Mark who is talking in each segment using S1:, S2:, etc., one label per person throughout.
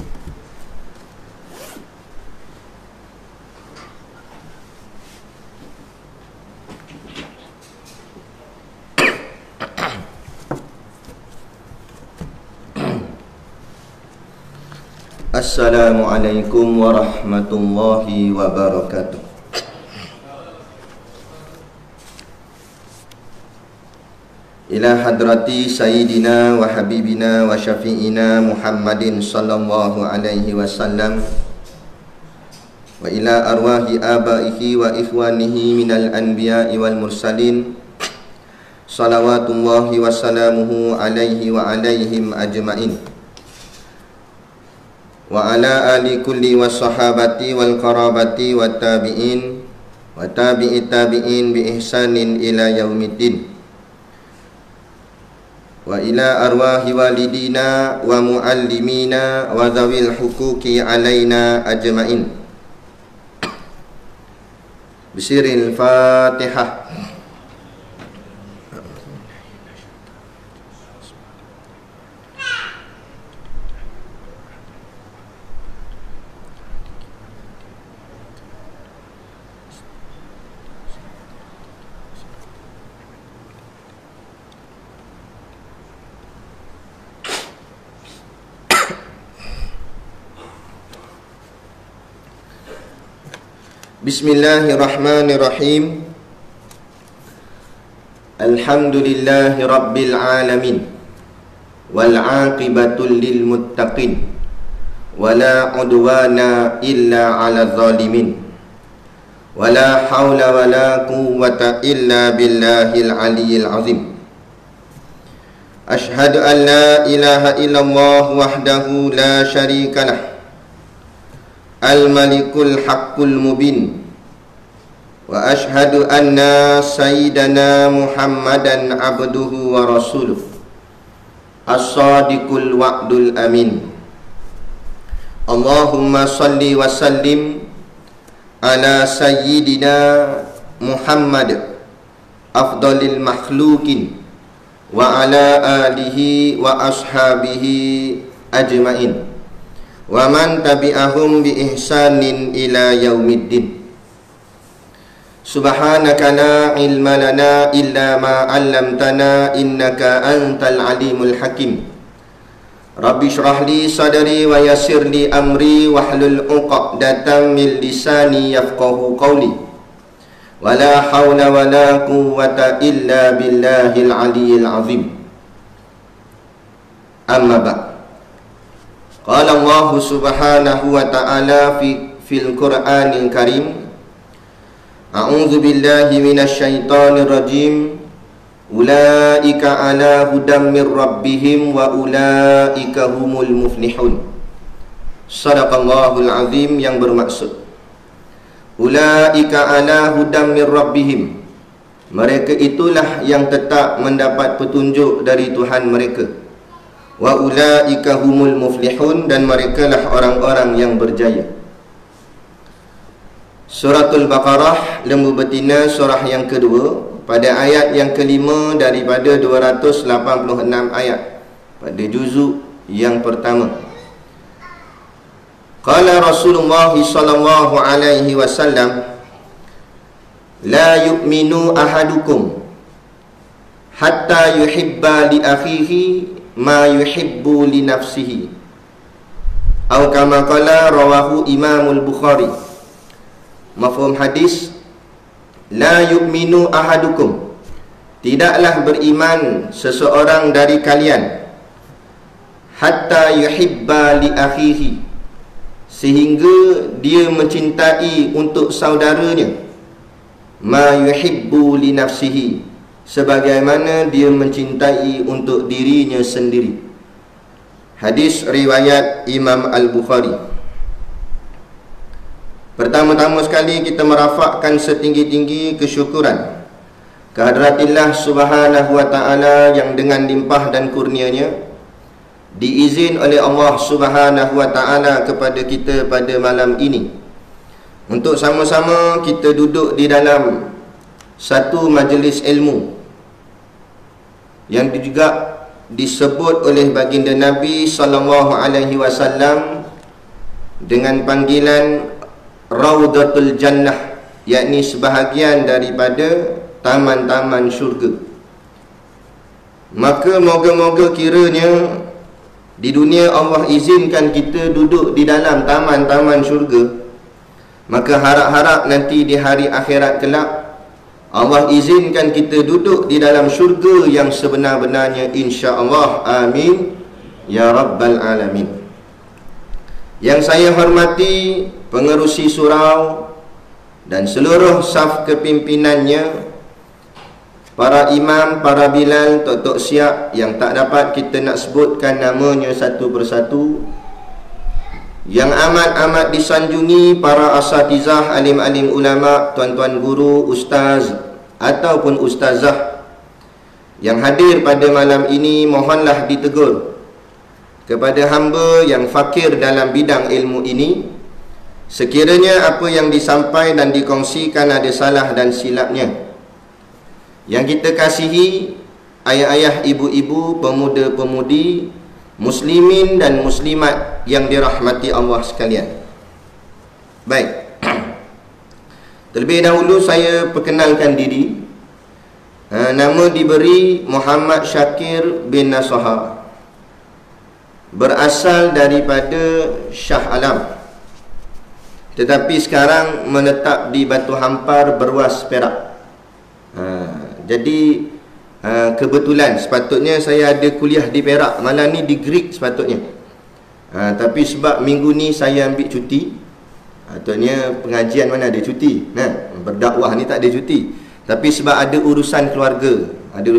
S1: Assalamualaikum warahmatullahi wabarakatuh. Ila hadrati sayyidina wa habibina wa syafi'ina Muhammadin sallallahu alaihi wasallam wa ila arwahi abaihi wa ikhwanihi minal anbiya'i wal mursalin salawatullahi wa salamuhu alaihi wa alaihim ajma'in wa ala ali kulli wa sahabati wal qarabati wa tabi'in wa tabi'i tabi'in bi ihsanin ila yaumiddin wa ila arwahi walidina wa muallimina wa zawil huquqi alaina ajma'in. Bisiril Fatihah. Bismillahirrahmanirrahim. Alhamdulillahi rabbil alamin wal aqibatul lil muttaqin wala udwana illa 'alal zalimin wala haula wala quwwata illa billahil aliyyil azim. Ashhadu an la ilaha illallah wahdahu la syarikalah al-malikul haqqul mubin wa ashhadu anna sayyidana Muhammadan abduhu wa rasuluh as-sadiqul wa'dul amin. Allahumma salli wa sallim ala sayyidina Muhammad afdalil makhluqin wa ala alihi wa ashabihi ajma'in wa man tabi'ahum bi ihsanin ila yaumiddin. Subhanaka la ilma lana illa ma 'allamtana innaka antal alimul hakim. Rabbi shrah li sadri wa yassir li amri wahlul 'uqdatam min lisani yafqahu qawli. Wala haula wala quwwata illa billahil aliyyil azim. Amma ba'd. Qala Allah subhanahu wa ta'ala fil Qur'anil Karim, a'udzu billahi minasy syaithanir rajim. Ulaika ala hudam mir rabbihim wa ulaika humul muflihun. Shadaqallahul azim, yang bermaksud ulaika ala hudam mir rabbihim, mereka itulah yang tetap mendapat petunjuk dari Tuhan mereka. Wa ulaika humul muflihun, dan merekalah orang-orang yang berjaya. Suratul Baqarah, lembu betina, surah yang kedua, pada ayat yang kelima daripada 286 ayat, pada juzuk yang pertama. Qala Rasulullah sallallahu alaihi wasallam, la yu'minu ahadukum hatta yuhibba li akhihi ma yuhibbu li nafsihi, atau kama qala, rawahu Imamul Bukhari. Mafhum hadis, la yu'minu ahadukum, tidaklah beriman seseorang dari kalian, hatta yuhibba li akhihi, sehingga dia mencintai untuk saudaranya, ma yuhibbu li nafsihi, sebagaimana dia mencintai untuk dirinya sendiri. Hadis riwayat Imam Al-Bukhari. Pertama-tama sekali kita merafakkan setinggi-tinggi kesyukuran kehadраtillah subhanahu wa ta'ala, yang dengan limpah dan kurnianya diizin oleh Allah subhanahu wa ta'ala kepada kita pada malam ini untuk sama-sama kita duduk di dalam satu majlis ilmu yang juga disebut oleh baginda Nabi sallallahu alaihi wasallam dengan panggilan Raudatul Jannah, yakni sebahagian daripada taman-taman syurga. Maka moga-moga kiranya di dunia Allah izinkan kita duduk di dalam taman-taman syurga, maka harap-harap nanti di hari akhirat kelak Allah izinkan kita duduk di dalam syurga yang sebenar-benarnya, insya-Allah. Amin ya rabbal alamin. Yang saya hormati pengerusi surau dan seluruh saf kepimpinannya, para imam, para bilal, tok-tok siap yang tak dapat kita nak sebutkan namanya satu persatu, yang amat-amat disanjungi para asatizah, alim-alim ulama, tuan-tuan guru, ustaz ataupun ustazah yang hadir pada malam ini, mohonlah ditegur kepada hamba yang fakir dalam bidang ilmu ini, sekiranya apa yang disampaikan dan dikongsikan ada salah dan silapnya. Yang kita kasihi ayah-ayah, ibu-ibu, pemuda-pemudi, muslimin dan muslimat yang dirahmati Allah sekalian. Baik. Terlebih dahulu saya perkenalkan diri. Nama diberi Muhammad Syakir bin Nasaha, berasal daripada Shah Alam, tetapi sekarang menetap di Batu Hampar, Berwas, Perak. Jadi kebetulan sepatutnya saya ada kuliah di Perak, malam ni di Greek sepatutnya. Tapi sebab minggu ni saya ambil cuti, patutnya pengajian mana ada cuti, berdakwah ni tak ada cuti. Tapi sebab ada urusan keluarga,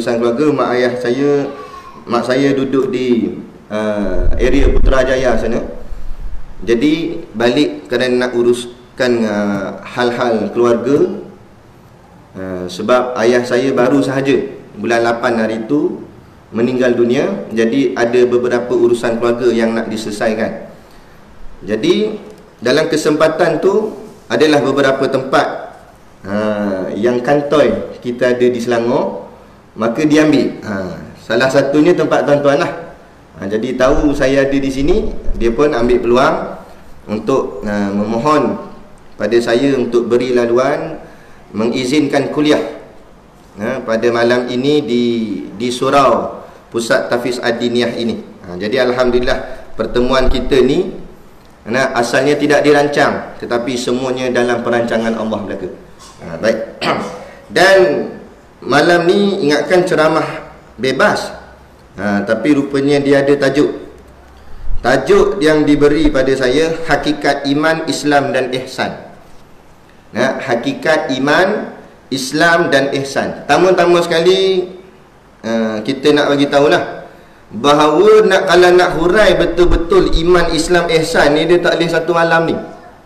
S1: mak saya duduk di area Putrajaya sana. Jadi balik kerana nak uruskan hal-hal keluarga. Sebab ayah saya baru sahaja bulan 8 hari itu meninggal dunia. Jadi ada beberapa urusan keluarga yang nak diselesaikan. Jadi dalam kesempatan tu adalah beberapa tempat yang kantoi kita ada di Selangor, maka diambil. Salah satunya tempat tuan-tuan lah. Jadi tahu saya ada di sini, dia pun ambil peluang untuk memohon pada saya untuk beri laluan, mengizinkan kuliah pada malam ini di surau Pusat Tafiz Ad-Diniyah ini. Jadi alhamdulillah pertemuan kita ni asalnya tidak dirancang, tetapi semuanya dalam perancangan Allah belaka. Baik. Dan malam ni ingatkan ceramah bebas, tapi rupanya dia ada tajuk yang diberi pada saya, Hakikat Iman, Islam dan Ihsan. Hakikat iman, Islam dan ihsan. Tama-tama sekali kita nak bagi tahulah bahawa kalau nak hurai betul-betul iman, Islam, ihsan ni, dia tak boleh satu malam ni.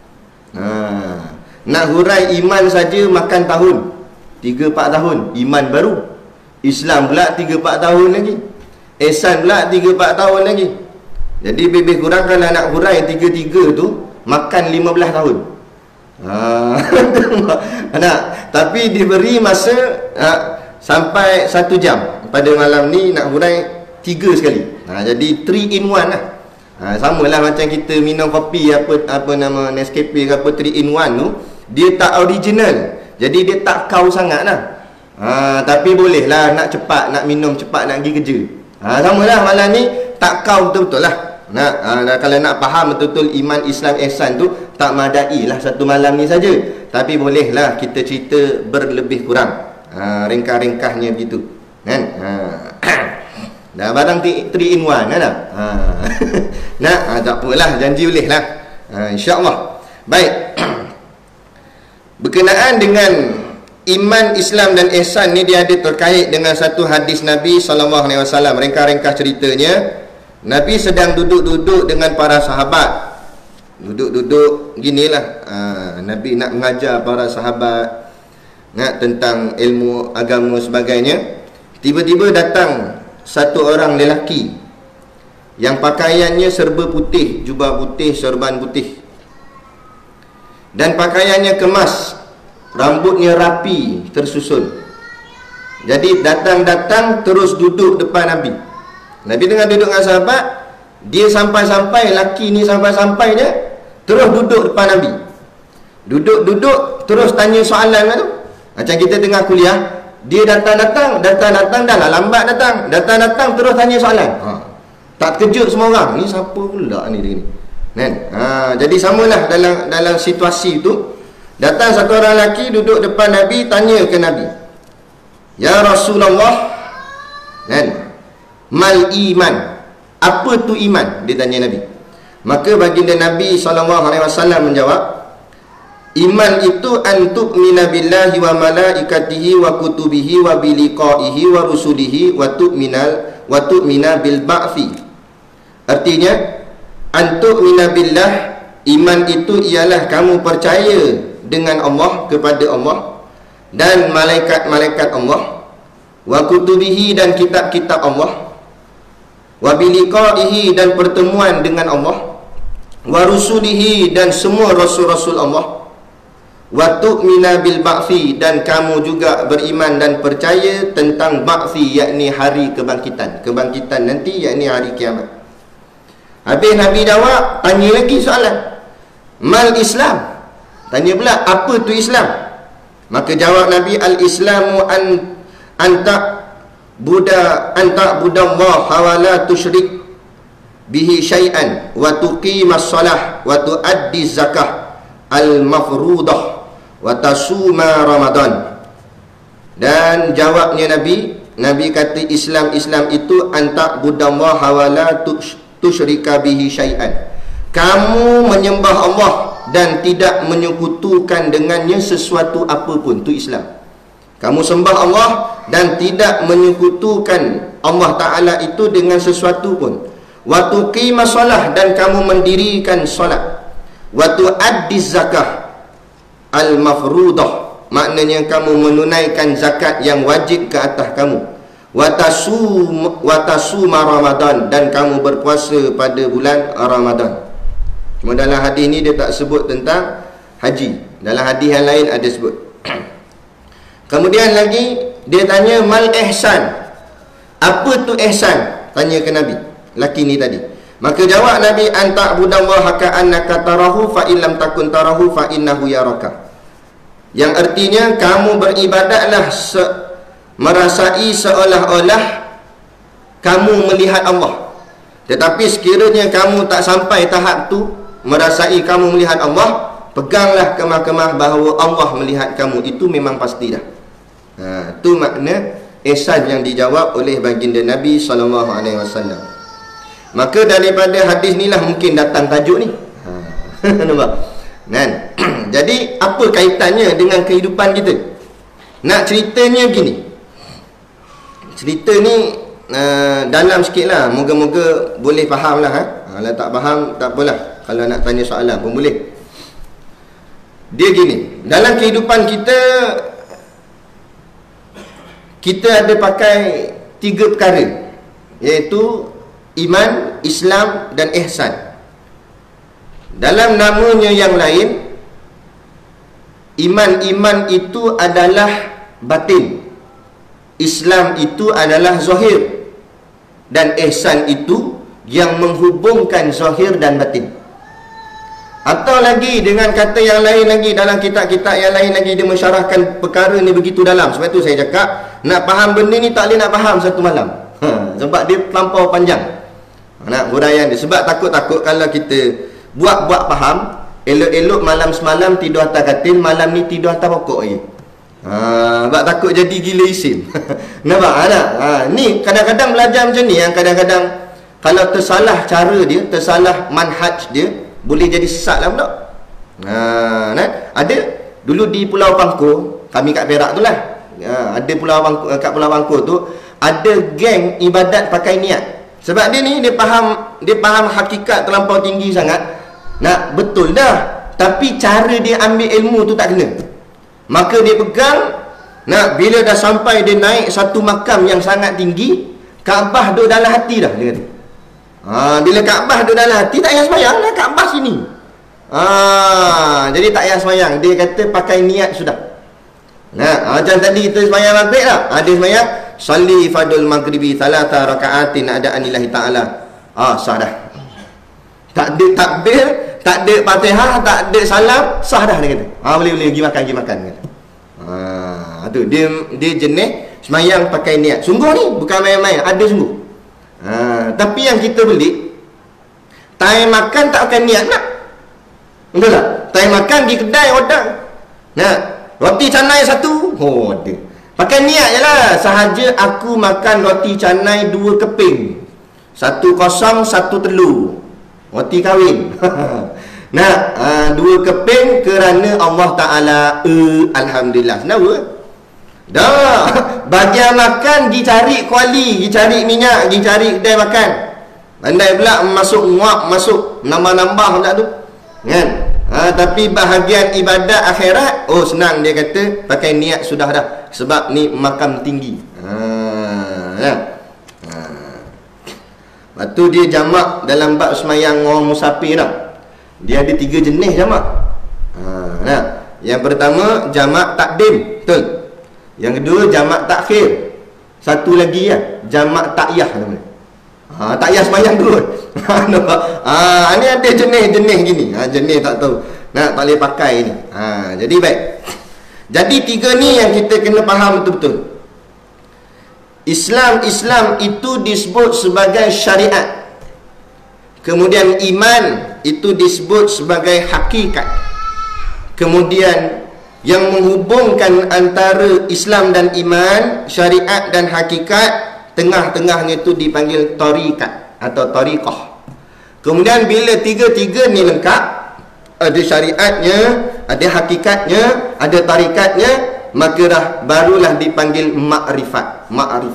S1: Nak hurai iman saja makan tahun, 3-4 tahun. Iman baru, Islam pula 3-4 tahun lagi, ihsan pula 3-4 tahun lagi. Jadi lebih kurang kalau nak hurai 3-3 tu makan 15 tahun. Tapi diberi masa sampai 1 jam. Pada malam ni nak hurai 3 sekali. Jadi 3 in 1 lah. Samalah macam kita minum kopi apa nama Nescafe ke apa, 3 in 1 tu, dia tak original, jadi dia tak kau sangat lah. Tapi boleh lah nak cepat, nak minum cepat, nak pergi kerja. Samalah malam ni tak kau betul-betul lah. Kalau nak faham betul-betul iman, Islam, ihsan tu, tak madai lah satu malam ni saja. Tapi bolehlah kita cerita berlebih kurang, ringkas-ringkasnya begitu kan. Dah barang 3 in 1 kan dah. Tak apalah, janji boleh lah, insya-Allah. Baik. Berkenaan dengan iman, Islam dan ihsan ni, dia ada terkait dengan satu hadis Nabi SAW. Ringkas-ringkas ceritanya, Nabi sedang duduk-duduk dengan para sahabat. Duduk-duduk ginilah. Nabi nak mengajar para sahabat tentang ilmu agama sebagainya. Tiba-tiba datang satu orang lelaki yang pakaiannya serba putih, jubah putih, serban putih, dan pakaiannya kemas, rambutnya rapi, tersusun. Jadi datang-datang terus duduk depan Nabi. Nabi tengah duduk dengan sahabat, dia sampai-sampai, laki ni sampai-sampai je, terus duduk depan Nabi. Duduk-duduk terus tanya soalan tu. Macam kita tengah kuliah, dia datang-datang dah lah lambat datang terus tanya soalan. Tak terkejut semua orang. Ni siapa pula ni dia ni? Kan? Jadi samalah dalam situasi tu. Datang satu orang lelaki duduk depan Nabi, tanya ke Nabi, "Ya Rasulullah, kan? Mal iman. Apa tu iman?" Dia tanya Nabi. Maka baginda Nabi SAW menjawab, "Iman itu an tu'mina billahi wa malaikatihi wa kutubihi wa biliqaihi wa rusulihi wa tu'mina bil ba'thi." Artinya, an tu'mina billah, iman itu ialah kamu percaya dengan Allah, kepada Allah dan malaikat-malaikat Allah, wa kutubihi dan kitab-kitab Allah, wa biliqaihi dan pertemuan dengan Allah, wa rusulihi dan semua rasul-rasul Allah, wa tu'mina bil ba'thi dan kamu juga beriman dan percaya tentang ba'thi, yakni hari kebangkitan nanti, yakni hari kiamat. Habis Nabi jawab, tanya lagi soalan, mal Islam. Tanya pula, apa tu Islam? Maka jawab Nabi, al-Islamu anta budallah wa la tusyrik bihi syai'an wa tuqimas salah wa tuaddi zakah al-mafrudah wa tasuma Ramadan. Dan jawabnya Nabi kata, Islam itu anta budallah wa la tusyrika bihi syai'an, kamu menyembah Allah dan tidak menyekutukan dengannya sesuatu apapun. Itu Islam. Kamu sembah Allah dan tidak menyekutukan Allah Ta'ala itu dengan sesuatu pun. Wa tuqimas salah, dan kamu mendirikan solat. Wa tuaddi zakah al-mafrudah, maknanya kamu menunaikan zakat yang wajib ke atas kamu. Wa tasuma Ramadan, dan kamu berpuasa pada bulan Ramadan. Cuma dalam hadis ni dia tak sebut tentang haji. Dalam hadis yang lain ada sebut. Kemudian lagi dia tanya, mal ihsan. Apa tu ihsan? Tanya ke Nabi, laki ni tadi. Maka jawab Nabi, anta budallaha ka'annaka tarahu fa illam takun tarahu fa innahu yaraka. Yang artinya, kamu beribadatlah merasai seolah-olah kamu melihat Allah. Tetapi sekiranya kamu tak sampai tahap tu, merasai kamu melihat Allah, peganglah kemah-kemah bahawa Allah melihat kamu. Itu memang pasti dah. Itu makna ihsan yang dijawab oleh baginda Nabi SAW. Maka daripada hadis ni lah mungkin datang tajuk ni. Nampak? Kan? Jadi apa kaitannya dengan kehidupan kita? Nak ceritanya gini. Cerita ni dalam sikit lah. Moga-moga boleh faham lah. Kalau tak faham, tak apalah. Kalau nak tanya soalan pun boleh. Dia gini, dalam kehidupan kita ada pakai 3 perkara, iaitu iman, Islam dan ihsan. Dalam namanya yang lain, iman itu adalah batin, Islam itu adalah zahir, dan ihsan itu yang menghubungkan zahir dan batin. Atau lagi dengan kata yang lain lagi, dalam kitab-kitab yang lain lagi, dia mensyarahkan perkara ni begitu dalam. Sebab tu saya cakap, nak faham benda ni tak boleh nak faham satu malam. Sebab dia terlampau panjang nak huraian dia. Sebab takut-takut kalau kita buat faham, elok-elok malam semalam tidur atas katil, malam ni tidur atas pokok lagi. Sebab takut jadi gila isim. Nampak tak? Ni kadang-kadang belajar macam ni, yang kadang-kadang kalau tersalah cara dia, tersalah manhaj dia, boleh jadi sesat lah pula. Ada dulu di Pulau Bangkor, kami kat Perak tu lah, ada kat Pulau Bangkor tu ada geng ibadat pakai niat. Sebab dia ni dia faham hakikat terlampau tinggi sangat. Nak betul dah, tapi cara dia ambil ilmu tu tak kena. Maka dia pegang, bila dah sampai dia naik satu makam yang sangat tinggi, Kaabah duduk dalam hati dah, dia kata. Bila Kaabah duduk dalam hati, tak payah sembahyang lah, Kaabah sini. Jadi tak payah sembahyang. Dia kata pakai niat sudah. Macam tadi kita sembahyang maghrib lah. Dia sembahyang salli fadul maghribi thalatha raka'atin ada'an lillahi ta'ala. Sah dah. Tak ada takbir, tak ada Fatihah, tak ada salam, sah dah dia kata. Boleh pergi makan kata. Tu dia jenis semayang pakai niat. Sungguh ni bukan main-main, ada sungguh. Tapi yang kita beli time makan tak pakai niat nak. Betul tak? Time makan di kedai order. Roti canai satu, ada. Pakai niat je lah. Sahaja aku makan roti canai 2 keping. 1 kosong, 1 telur. Roti kahwin. 2 keping kerana Allah Ta'ala Alhamdulillah. Senang dah. Bagian makan dicari kuali, dicari minyak, dicari kedai makan. Pandai pula masuk nguap, masuk nambah-nambah pula tu kan. Tapi bahagian ibadat akhirat, senang, dia kata pakai niat sudah dah. Sebab ni makam tinggi. Lepas tu dia jamak dalam bab semayang orang musafir dah. Dia ada 3 jenis jamak. Yang pertama jamak takdim, betul. Yang kedua jamak takhir. Satu lagi jamak takyah namanya. Takyah semayang dulu. Ni ada jenis-jenis gini. Jenis tak tahu. Tak boleh pakai ni. Jadi baik. Jadi 3 ni yang kita kena faham betul-betul. Islam itu disebut sebagai syariat. Kemudian iman itu disebut sebagai hakikat. Kemudian yang menghubungkan antara Islam dan iman, syariat dan hakikat, tengah-tengahnya itu dipanggil tarikat atau tariqah. Kemudian bila 3 ni lengkap, ada syariatnya, ada hakikatnya, ada tarikatnya, maka barulah dipanggil ma'rifah.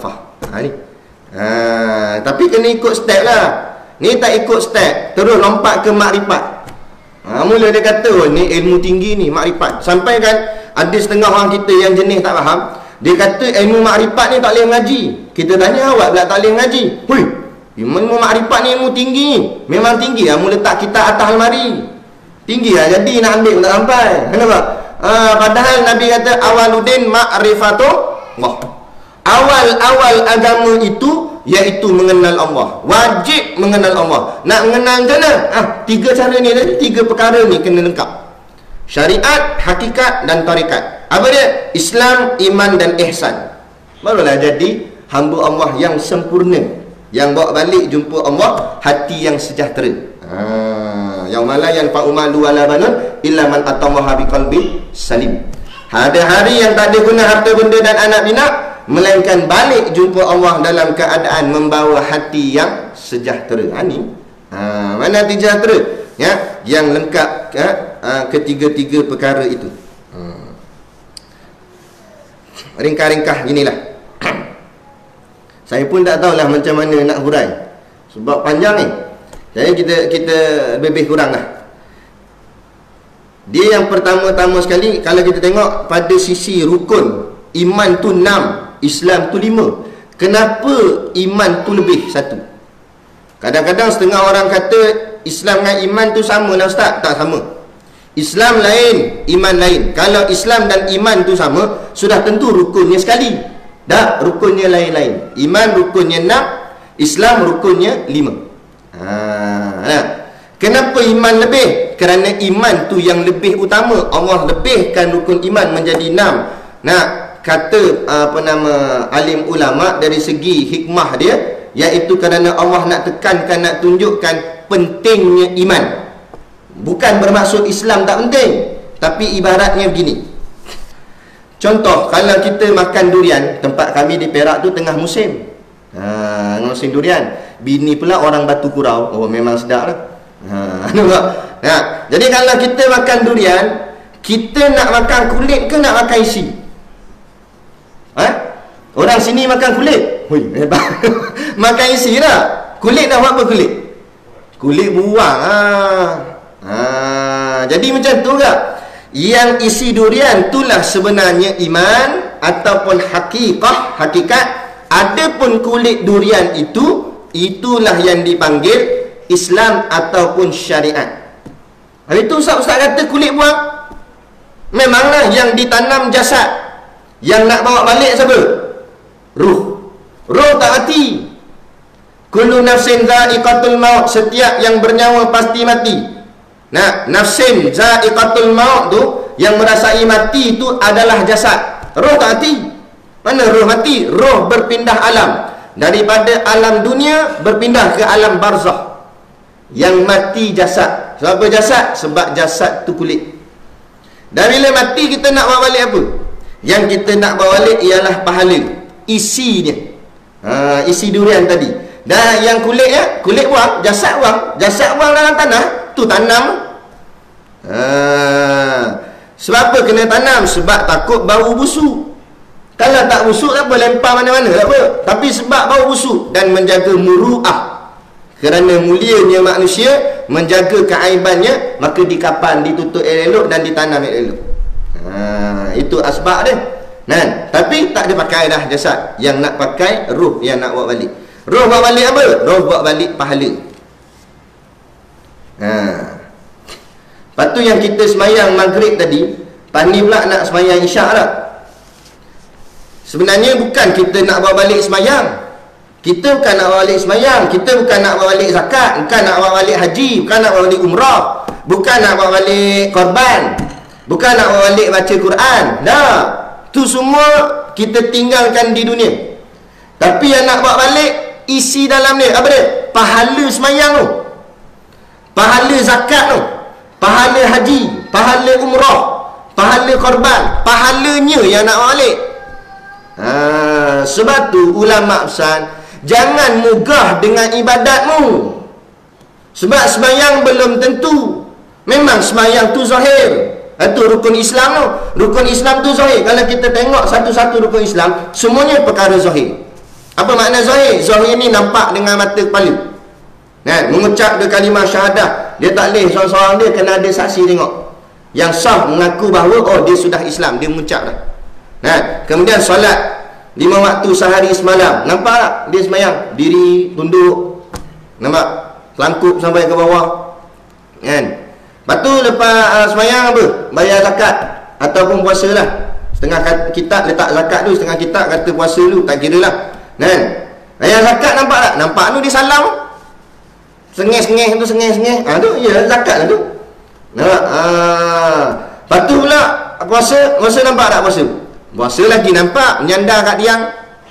S1: Tapi kena ikut step lah. Ni tak ikut step, terus lompat ke makrifat. Mula dia kata, ni ilmu tinggi ni, makrifat. Sampai kan ada setengah orang kita yang jenis tak faham. Dia kata ilmu makrifat ni tak boleh mengaji. Kita tanya, awak pula tak boleh mengaji. Ilmu makrifat ni ilmu tinggi. Memang tinggi lah, mula letak kita atas almari. Tinggi lah, jadi nak ambil pun tak sampai. Kenapa? Padahal Nabi kata awaludin ma'rifatullah. Awal-awal agama itu iaitu mengenal Allah. Wajib mengenal Allah. Nak mengenal macam mana? 3 cara ni tadi, 3 perkara ni kena lengkap. Syariat, hakikat dan tarikat. Apa dia? Islam, iman dan ihsan. Barulah jadi hamba Allah yang sempurna, yang bawa balik jumpa Allah hati yang sejahtera. Yang mana yang fa'umalu wala banun illa man atallaha biqalbin salim. Ada hari yang tak ada guna harta benda dan anak bina, melainkan balik jumpa Allah dalam keadaan membawa hati yang sejahtera. Mana hati sejahtera? Yang lengkap ketiga-tiga perkara itu. Ringkas-ringkas ginilah. Saya pun tak tahulah macam mana nak hurai, sebab panjang ni. Jadi kita lebih kurang lah. Dia yang pertama-tama sekali, kalau kita tengok pada sisi rukun, iman tu 6, Islam tu 5. Kenapa iman tu lebih 1? Kadang-kadang setengah orang kata Islam dengan iman tu sama lah Ustaz. Tak sama. Islam lain, iman lain. Kalau Islam dan iman tu sama, sudah tentu rukunnya sekali. Dah, rukunnya lain-lain. Iman rukunnya 6, Islam rukunnya 5. Kenapa iman lebih? Kerana iman tu yang lebih utama. Allah lebihkan rukun iman menjadi 6. Kata alim ulama dari segi hikmah dia, iaitu kerana Allah nak tekankan, nak tunjukkan pentingnya iman. Bukan bermaksud Islam tak penting, tapi ibaratnya begini. Contoh, kalau kita makan durian, tempat kami di Perak tu tengah musim musim durian. Bini pula orang Batu Kurau. Memang sedap lah. Jadi kalau kita makan durian, kita nak makan kulit ke nak makan isi? Orang sini makan kulit. Makan isi lah. Kulit dah buat apa kulit? Kulit buang. Jadi macam tu ke? Yang isi durian itulah sebenarnya iman ataupun hakikat. Adapun kulit durian itulah yang dipanggil Islam ataupun syariat. Hari itu Ustaz kata kulit buang. Memanglah yang ditanam jasad, yang nak bawa balik siapa? Ruh. Ruh tak mati. Kullu nafsin dha'iqatul maut. Setiap yang bernyawa pasti mati. Nah, nafsin za'iqatul maut tu, yang merasai mati tu adalah jasad. Roh tak mati. Mana roh mati? Roh berpindah alam. Daripada alam dunia berpindah ke alam barzakh. Yang mati jasad. Sebab apa jasad? Sebab jasad tu kulit. Dan bila mati kita nak bawa balik apa? Yang kita nak bawa balik ialah pahala, isinya. Isi durian tadi. Dan yang kulitnya, kulit buang, jasad buang dalam tanah, tu tanam. Sebab apa kena tanam? Sebab takut bau busuk. Kalau tak busuk tak apa, lempar mana-mana tak apa. Tapi sebab bau busuk dan menjaga muru'ah. Kerana mulianya manusia, menjaga keaibannya, maka dikapan, ditutup elok dan ditanam elok. Itu asbab dia. Tapi tak ada pakai dah jasad. Yang nak pakai roh yang nak bawa balik. Roh bawa balik apa? Roh bawa balik pahala. Lepas tu yang kita semayang maghrib tadi, pani pula nak semayang isyak lah. Sebenarnya bukan kita nak bawa balik semayang. Kita bukan nak bawa balik semayang. Kita bukan nak bawa balik zakat. Bukan nak bawa balik haji. Bukan nak bawa balik umrah. Bukan nak bawa balik korban. Bukan nak bawa balik baca Quran. Dah. Tu semua kita tinggalkan di dunia. Tapi yang nak bawa balik, isi dalam ni apa dia? Pahala semayang tu, pahala zakat tu, pahala haji, pahala umrah, pahala korban, pahalanya yang nak bawa balik. Sebab tu ulama pesan, jangan mugah dengan ibadatmu. Sebab semayang belum tentu. Memang semayang tu zahir. Itu rukun Islam tu. Rukun Islam tu zahir. Kalau kita tengok satu-satu rukun Islam, semuanya perkara zahir. Apa makna zahir? Zahir ni nampak dengan mata kepala. Mengucap dia kalimah syahadah, dia tak boleh seorang-seorang dia, kena ada saksi tengok. Yang sah mengaku bahawa dia sudah Islam, dia mengucap dah. Kemudian solat 5 waktu sehari semalam. Nampak tak? Dia semayang diri, tunduk, nampak? Telangkup sampai ke bawah. Lepas tu lepas semayang apa? Bayar zakat ataupun puasa lah. Setengah kitab letak zakat tu, setengah kitab kata puasa tu, tak kira lah. Bayar zakat, nampak tak? Nampak tu dia salam, sengih-sengih tu, sengih-sengih. Tu ya zakat lah tu. Nampak? Lepas tu pula puasa nampak tak puasa? Puasa lagi nampak, menyandar kat tiang.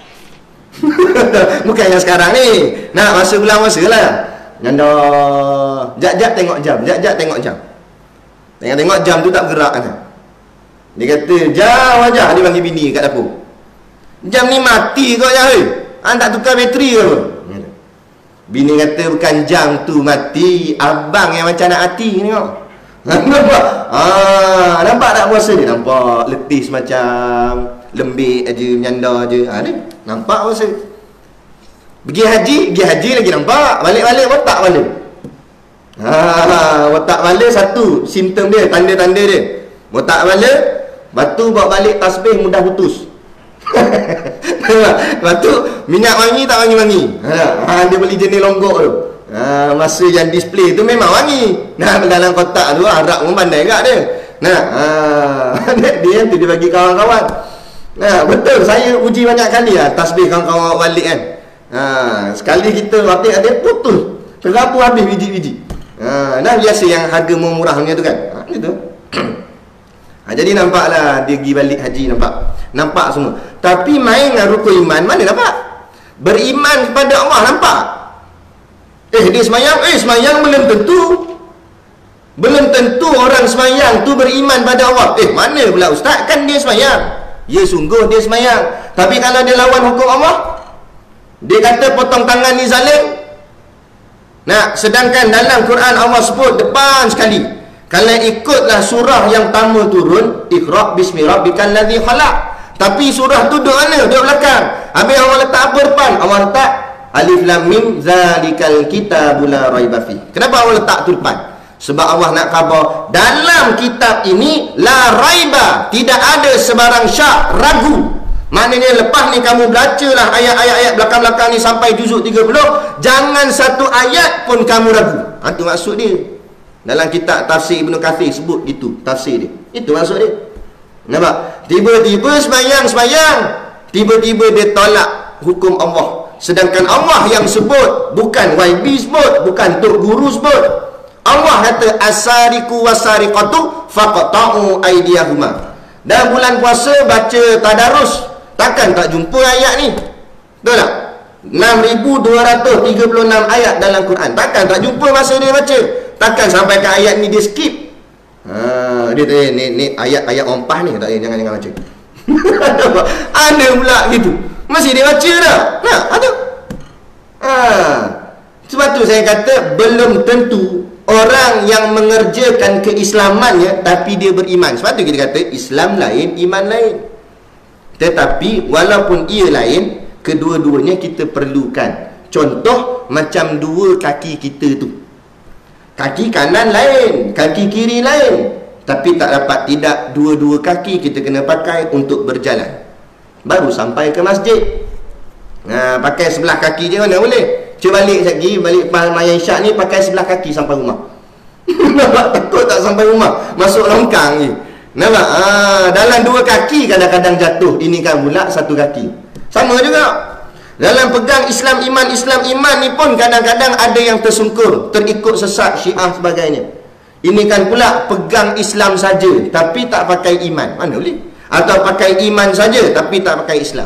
S1: Bukan yang sekarang ni. Masa bulan puasa lah, nyandar, jap-jap tengok jam, jap-jap tengok jam. Tengok jam tu tak bergerak kan. Dia kata, jam aja, dia panggil bini kat dapur. Jam ni mati kau je, tak tukar bateri ke apa? Bini kata, bukan jam tu mati, abang yang macam nak hati. Tengok. Nampak? Nampak tak puasa dia? Nampak letih macam lembik aja, menyandar aje. Ni nampak puasa. Pergi haji lagi nampak. Balik-balik watak balik. Watak balik satu simptom dia, tanda-tanda dia. Watak balik, batu bawa balik tasbih mudah putus. Lepas tu minyak wangi tak wangi-wangi. Dia beli jenis longgok tu. Masa yang display tu memang wangi. Dalam kotak tu harap pun pandai kat dia. Dia tu dia bagi kawan-kawan. Betul, saya uji banyak kali lah tasbih kawan-kawan balik kan. Sekali kita latih ada putus, terapu habis biji-biji. Dah biasa yang harga murah-murahnya tu kan. Gitu. Jadi nampaklah dia pergi balik haji, nampak semua. Tapi main dengan rukun iman mana nampak? Beriman kepada Allah nampak? Dia semayang belum tentu orang semayang tu beriman pada Allah. Mana pula ustaz, kan dia semayang. Ya sungguh dia semayang, tapi kalau dia lawan hukum Allah, dia kata potong tangan ni zalim. Sedangkan dalam Quran Allah sebut depan sekali, kalau ikutlah surah yang pertama turun, Iqra bismi rabbikal ladzi khalaq. Tapi surah tu duduk mana? Duduk belakang. Habis Allah letak apa depan? Allah letak Alif Lam Mim zalikal kitabul la raiba fi. Kenapa Allah letak tu depan? Sebab Allah nak khabar dalam kitab ini la raiba, tidak ada sebarang syak, ragu. Maknanya lepas ni kamu bacalah ayat-ayat belakang-belakang ni sampai juzuk 30, jangan satu ayat pun kamu ragu. Itu maksud dia. Dalam kitab tafsir Ibnu Katsir sebut gitu tafsir dia. Itu maksud dia. Nampak? Tiba-tiba semayang, tiba-tiba dia tolak hukum Allah. Sedangkan Allah yang sebut, bukan YB sebut, bukan Tok Guru sebut. Allah kata as-sariqu was-sariqatu faqta'u aydiyahuma. Dan bulan puasa baca tadarus, takkan tak jumpa ayat ni. Betul tak? 6,236 ayat dalam Quran. Takkan tak jumpa masa dia baca. Takkan sampai ke ayat ni dia skip. Dia tanya ni ayat-ayat ompah ni, tak jangan baca. Ada pula gitu. Masih dia baca dah. Nah, ada. Sebab tu saya kata belum tentu orang yang mengerjakan keislamannya tapi dia beriman. Sebab tu kita kata Islam lain, iman lain. Tetapi walaupun ia lain, kedua-duanya kita perlukan. Contoh macam dua kaki kita tu. Kaki kanan lain, kaki kiri lain. Tapi tak dapat tidak, dua-dua kaki kita kena pakai untuk berjalan. Baru sampai ke masjid. Pakai sebelah kaki je mana boleh. Cuba balik lagi, balik Maya Isyak ni pakai sebelah kaki sampai rumah. Nampak? Takut tak sampai rumah, masuk longkang ni. Nampak? Dalam dua kaki kadang-kadang jatuh. Ini kan pula satu kaki. Sama juga. Dalam pegang Islam iman ni pun kadang-kadang ada yang tersungkur, terikut sesat Syiah sebagainya. Ini kan pula pegang Islam saja tapi tak pakai iman. Mana boleh? Atau pakai iman saja tapi tak pakai Islam.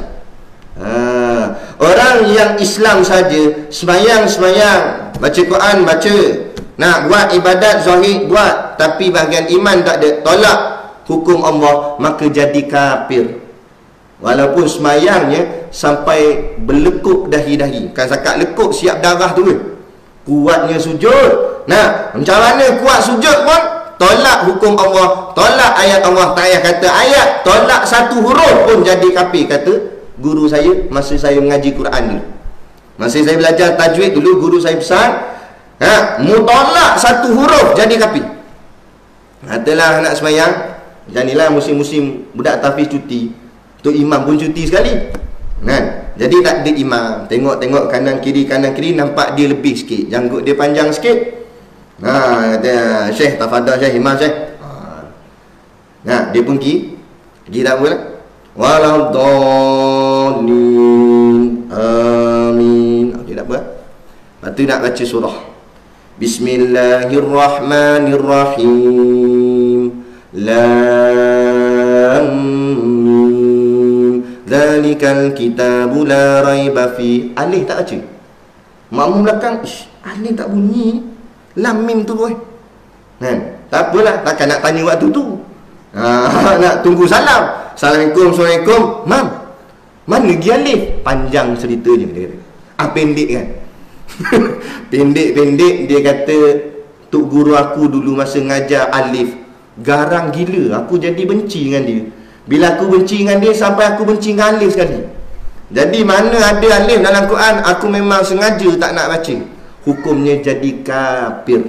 S1: Orang yang Islam saja, sembahyang, baca Quran, baca, nak buat ibadat zahir buat, tapi bahagian iman tak ada, tolak hukum Allah, maka jadi kafir. Walaupun sembahyangnya sampai berlekuk dahi-dahi. Kan sakat lekuk siap darah tu ke? Kuatnya sujud. Nah, macam mana kuat sujud pun tolak hukum Allah, tolak ayat Allah. Tak payah kata ayat, tolak satu huruf pun jadi kafir, kata guru saya masa saya mengaji Quran dulu. Masa saya belajar tajwid dulu, guru saya pesan, mutolak satu huruf jadi kafir. Katalah nak sembahyang, macam inilah musim-musim budak tahfiz cuti. Tu imam pun cuti sekali. Kan? Jadi tak ada imam. Tengok-tengok kanan kiri nampak dia lebih sikit. Janggut dia panjang sikit. Kata Syekh tafadhal Syekh, imam Syekh. Dia pun pergi tak apa lah. Waladdallin amin. Dia tak apa. Lepas tu nak baca surah. Bismillahirrahmanirrahim. Lam mim. Zalikal kitabu la raiba fi. Alif tak baca. Makmum belakang, alif tak bunyi. Lam mim tu kan? Tak apalah, takkan nak tanya waktu tu. Nak tunggu salam. Assalamualaikum. Mam, mana pergi alif? Panjang ceritanya dia kata. Pendek kan? Pendek dia kata, tok guru aku dulu masa ngajar alif garang gila. Aku jadi benci dengan dia. Bila aku benci dengan dia, sampai aku benci dengan alif sekali. Jadi mana ada alif dalam Quran, aku memang sengaja tak nak baca. Hukumnya jadi kafir.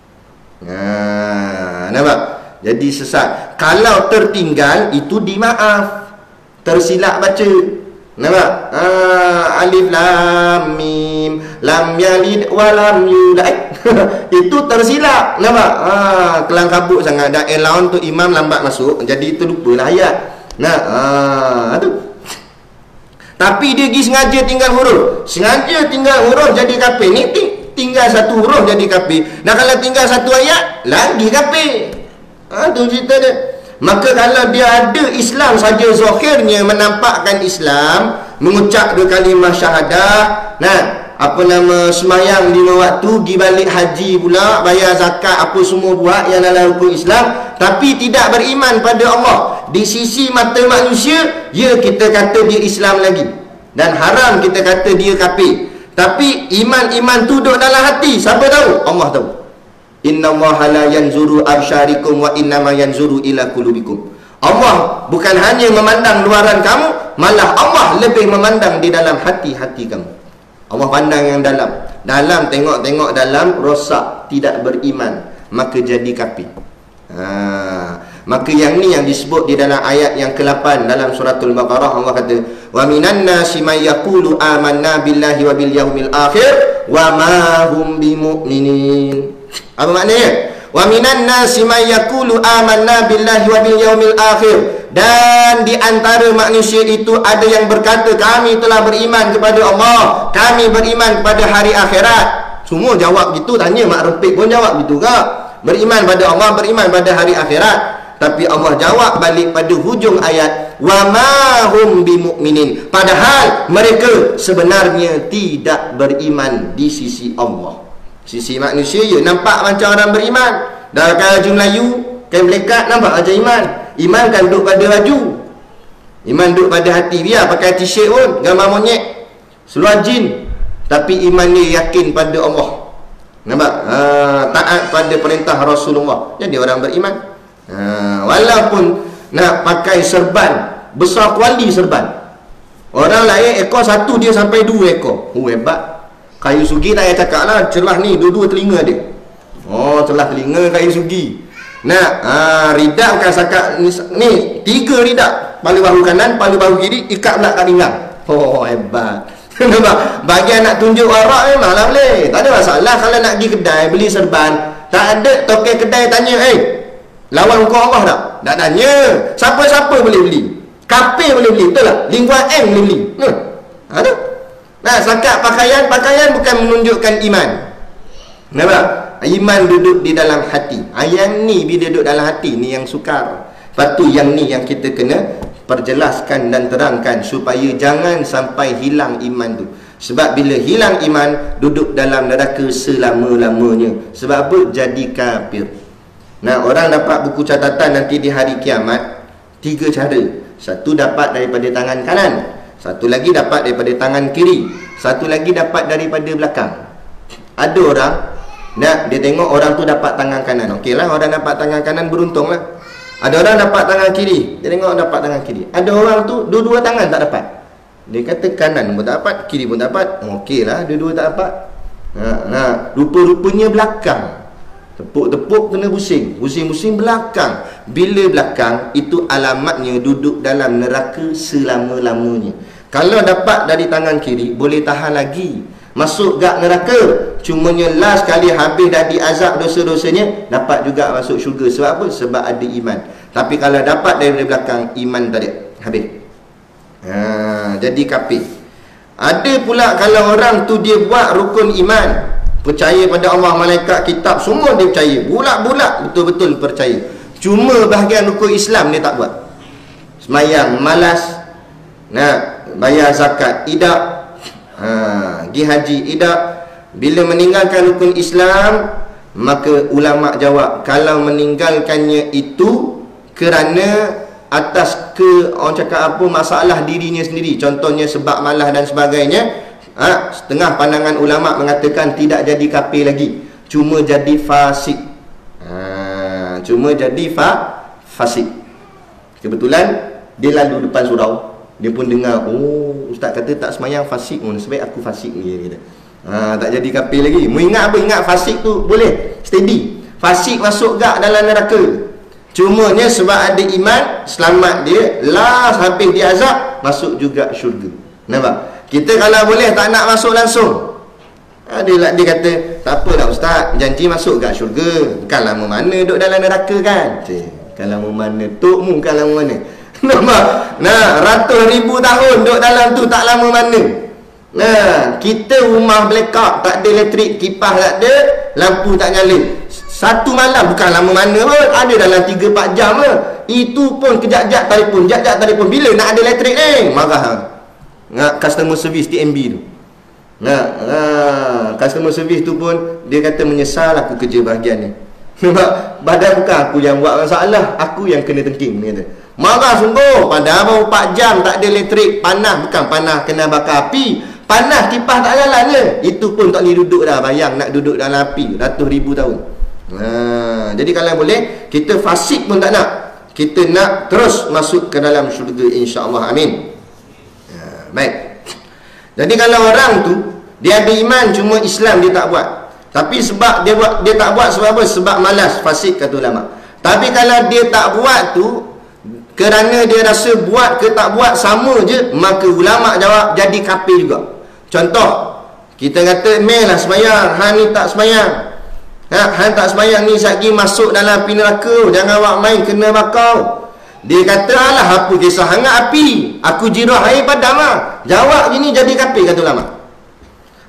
S1: Nampak? Jadi sesat. Kalau tertinggal, itu dimaaf. Tersilap baca. Nampak? Alif lam mim, lam yalid wa lam yulad. Itu tersilap. Nampak? Kelang kabut sangat. Dan allowance tu imam lambat masuk, jadi terlupalah ayat. Tu. Tapi dia pergi sengaja tinggal huruf. Sengaja tinggal huruf jadi kafir. Ni tinggal satu huruf jadi kafir. Dan kalau tinggal satu ayat, lagi kafir. Tu cerita dia. Maka kalau dia ada Islam saja zahirnya menampakkan Islam, mengucap dua kalimah syahadah, sembahyang 5 waktu, pergi balik haji pula, bayar zakat, apa semua buat yang dalam hukum Islam, tapi tidak beriman pada Allah. Di sisi mata manusia, ya kita kata dia Islam lagi, dan haram kita kata dia kafir. Tapi iman-iman tu duduk dalam hati. Siapa tahu? Allah tahu. Innallaha la yanzuru absyarikum wa innama yanzuru ila qulubikum. Allah bukan hanya memandang luaran kamu, malah Allah lebih memandang di dalam hati-hati kamu. Allah pandang yang dalam. Dalam tengok-tengok dalam, rosak, tidak beriman, maka jadi kafir. Maka yang ni yang disebut di dalam ayat yang ke-8 dalam suratul Baqarah. Allah kata, wa minan nasi may yaqulu amanna billahi wa bil yaumil akhir wa ma hum bimu'minin. Apa maknanya? Wa minan nasi may yaqulu amanna billahi wa bil yaumil akhir. Dan di antara manusia itu ada yang berkata, kami telah beriman kepada Allah, kami beriman kepada hari akhirat. Semua jawab gitu, tanya Mak Rempit pun jawab gitu ke? Beriman pada Allah, beriman pada hari akhirat. Tapi Allah jawab balik pada hujung ayat, wa ma hum bimu'minin, padahal mereka sebenarnya tidak beriman di sisi Allah. Sisi manusia ya nampak macam orang beriman. Dalam baju Melayu, kain melekat nampak macam iman. Iman kan duduk pada baju, iman duduk pada hati. Biar pakai t-shirt pun gambar monyet, seluar jin, tapi iman dia yakin pada Allah. Nampak? Taat pada perintah Rasulullah. Jadi orang beriman. Walaupun nak pakai serban besar kuali serban, orang lain ekor satu, dia sampai 2 ekor. Hebat. Kayu sugi tak payah cakap lah, celah ni dua-dua telinga dia. Celah telinga kayu sugi. Ridak bukan sakat ni 3 ridak, palu bahu kanan, palu bahu kiri, ikat pula kat pinggang. Hebat. Nampak? Bagian nak tunjuk warak memanglah boleh, tak ada masalah. Kalau nak pergi kedai beli serban, tak ada token kedai tanya, lawan muka Allah tak? Tak tanya. Siapa-siapa boleh beli. Kafir boleh beli, betul tak? Lingkuan M boleh beli. Ada. Sakat pakaian bukan menunjukkan iman. Nampak? Iman duduk di dalam hati. Yang ni bila duduk dalam hati ni yang sukar. Lepas tu yang ni yang kita kena perjelaskan dan terangkan supaya jangan sampai hilang iman tu. Sebab bila hilang iman, duduk dalam neraka selama-lamanya. Sebab apa? Jadi kafir. Orang dapat buku catatan nanti di hari kiamat 3 cara. Satu dapat daripada tangan kanan, satu lagi dapat daripada tangan kiri, satu lagi dapat daripada belakang. Ada orang dia tengok orang tu dapat tangan kanan, okeylah, orang dapat tangan kanan, beruntunglah. Ada orang dapat tangan kiri, dia tengok dapat tangan kiri. Ada orang tu dua-dua tangan tak dapat, dia kata kanan pun tak dapat, kiri pun tak dapat. Okeylah, dua-dua tak dapat. Rupa-rupanya belakang. Tepuk-tepuk kena pusing, pusing-pusing belakang. Bila belakang, itu alamatnya duduk dalam neraka selama-lamanya. Kalau dapat dari tangan kiri, boleh tahan lagi, masuk gak neraka. Cumanya last kali habis dah diazab dosa-dosanya, dapat juga masuk syurga. Sebab apa? Sebab ada iman. Tapi kalau dapat dari belakang, iman tak ada, habis. Jadi kafir. Ada pula kalau orang tu dia buat rukun iman, percaya pada Allah, malaikat, kitab, semua dia percaya, bulat-bulat betul-betul percaya. Cuma bahagian rukun Islam dia tak buat. Semayang malas, bayar zakat tidak, pergi haji tidak. Bila meninggalkan rukun Islam, maka ulama jawab, kalau meninggalkannya itu kerana atas orang cakap apa, masalah dirinya sendiri, contohnya sebab malas dan sebagainya, setengah pandangan ulama mengatakan tidak jadi kafir lagi, cuma jadi fasik. Cuma jadi fasik. Kebetulan dia lalu depan surau, dia pun dengar, ustaz kata tak semayang fasik, sebaik aku fasik ni, dia kata. Tak jadi kafir lagi. Mu ingat apa? Ingat fasik tu boleh steady. Fasik masuk gak dalam neraka. Cumanya sebab ada iman, selamat dia. Last habis dia azab, masuk juga syurga. Nampak? Kita kalau boleh tak nak masuk langsung. Dia kata, tak apa lah ustaz, janji masuk gak syurga. Bukan lama mana duduk dalam neraka kan? Bukan lama mana, tok mu bukan lama mana. Nampak? Ratus ribu tahun duduk dalam tu, tak lama mana. Kita rumah blackout, tak ada elektrik, kipas tak ada, lampu tak nyala, satu malam bukan lama mana pun, ada dalam 3-4 jam lah. Itu pun kejap-kejap telefon, jap-jap telefon, bila nak ada elektrik ni? Marah customer service TMB tu. Customer service tu pun dia kata, menyesal aku kerja bahagian ni. Nampak? Badan bukan aku yang buat masalah, aku yang kena tengking, dia kata. Marah sungguh, padahal baru 4 jam tak ada elektrik. Panas, bukan panas kena bakar api, panas kipas tak jalan je. Itu pun tak boleh duduk dah. Bayang nak duduk dalam api ratus ribu tahun. Jadi kalau boleh, kita fasik pun tak nak, kita nak terus masuk ke dalam syurga, insya-Allah. Amin. Baik. Jadi kalau orang tu dia ada iman, cuma Islam dia tak buat. Tapi sebab dia tak buat sebab apa? Sebab malas, fasik kata ulama. Tapi kalau dia tak buat tu kerana dia rasa buat ke tak buat sama je, maka ulama jawab jadi kafir juga. Contoh, kita kata meh lah sembahyang, hang ni tak sembahyang. Hang tak sembahyang ni satgi masuk dalam api neraka, jangan awak main kena bakau. Dia kata, alah apa kisah hangat api, aku jirah air padam lah. Jawab gini jadi kafir kata ulama.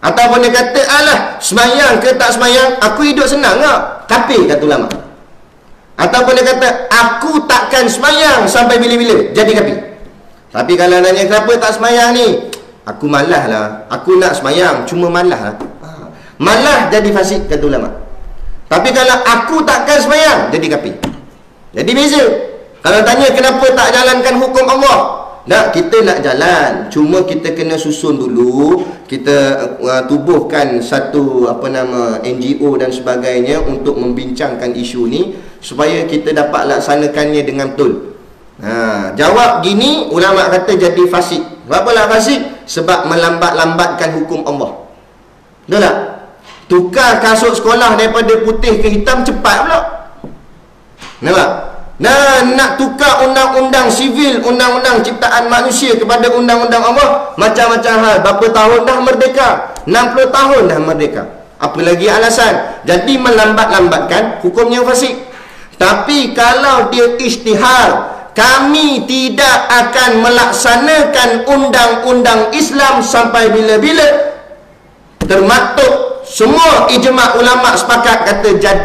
S1: Ataupun dia kata, alah, semayang ke tak semayang, aku hidup senang tak? Kafir, kata ulama. Ataupun dia kata, aku takkan semayang sampai bila-bila, jadi kafir. Tapi kalau nanya kenapa tak semayang ni, aku malas lah, aku nak semayang, cuma malas lah. Malas jadi fasik, kata ulama. Tapi kalau aku takkan semayang, jadi kafir. Jadi beza. Kalau tanya kenapa tak jalankan hukum Allah, nak, kita nak jalan, cuma kita kena susun dulu, kita tubuhkan satu NGO dan sebagainya untuk membincangkan isu ni supaya kita dapat laksanakannya dengan betul. Jawab gini, ulama kata jadi fasik. Kenapa fasik? Sebab melambat-lambatkan hukum Allah. Betul tak? Tukar kasut sekolah daripada putih ke hitam cepat pula. Nampak? Nak tukar undang-undang sivil, undang-undang ciptaan manusia kepada undang-undang Allah, macam-macam hal. Berapa tahun dah merdeka? 60 tahun dah merdeka. Apa lagi alasan? Jadi melambat-lambatkan hukumnya fasik. Tapi kalau dia ijtihad, kami tidak akan melaksanakan undang-undang Islam sampai bila-bila, termaktub semua ijma' ulama' sepakat kata jadi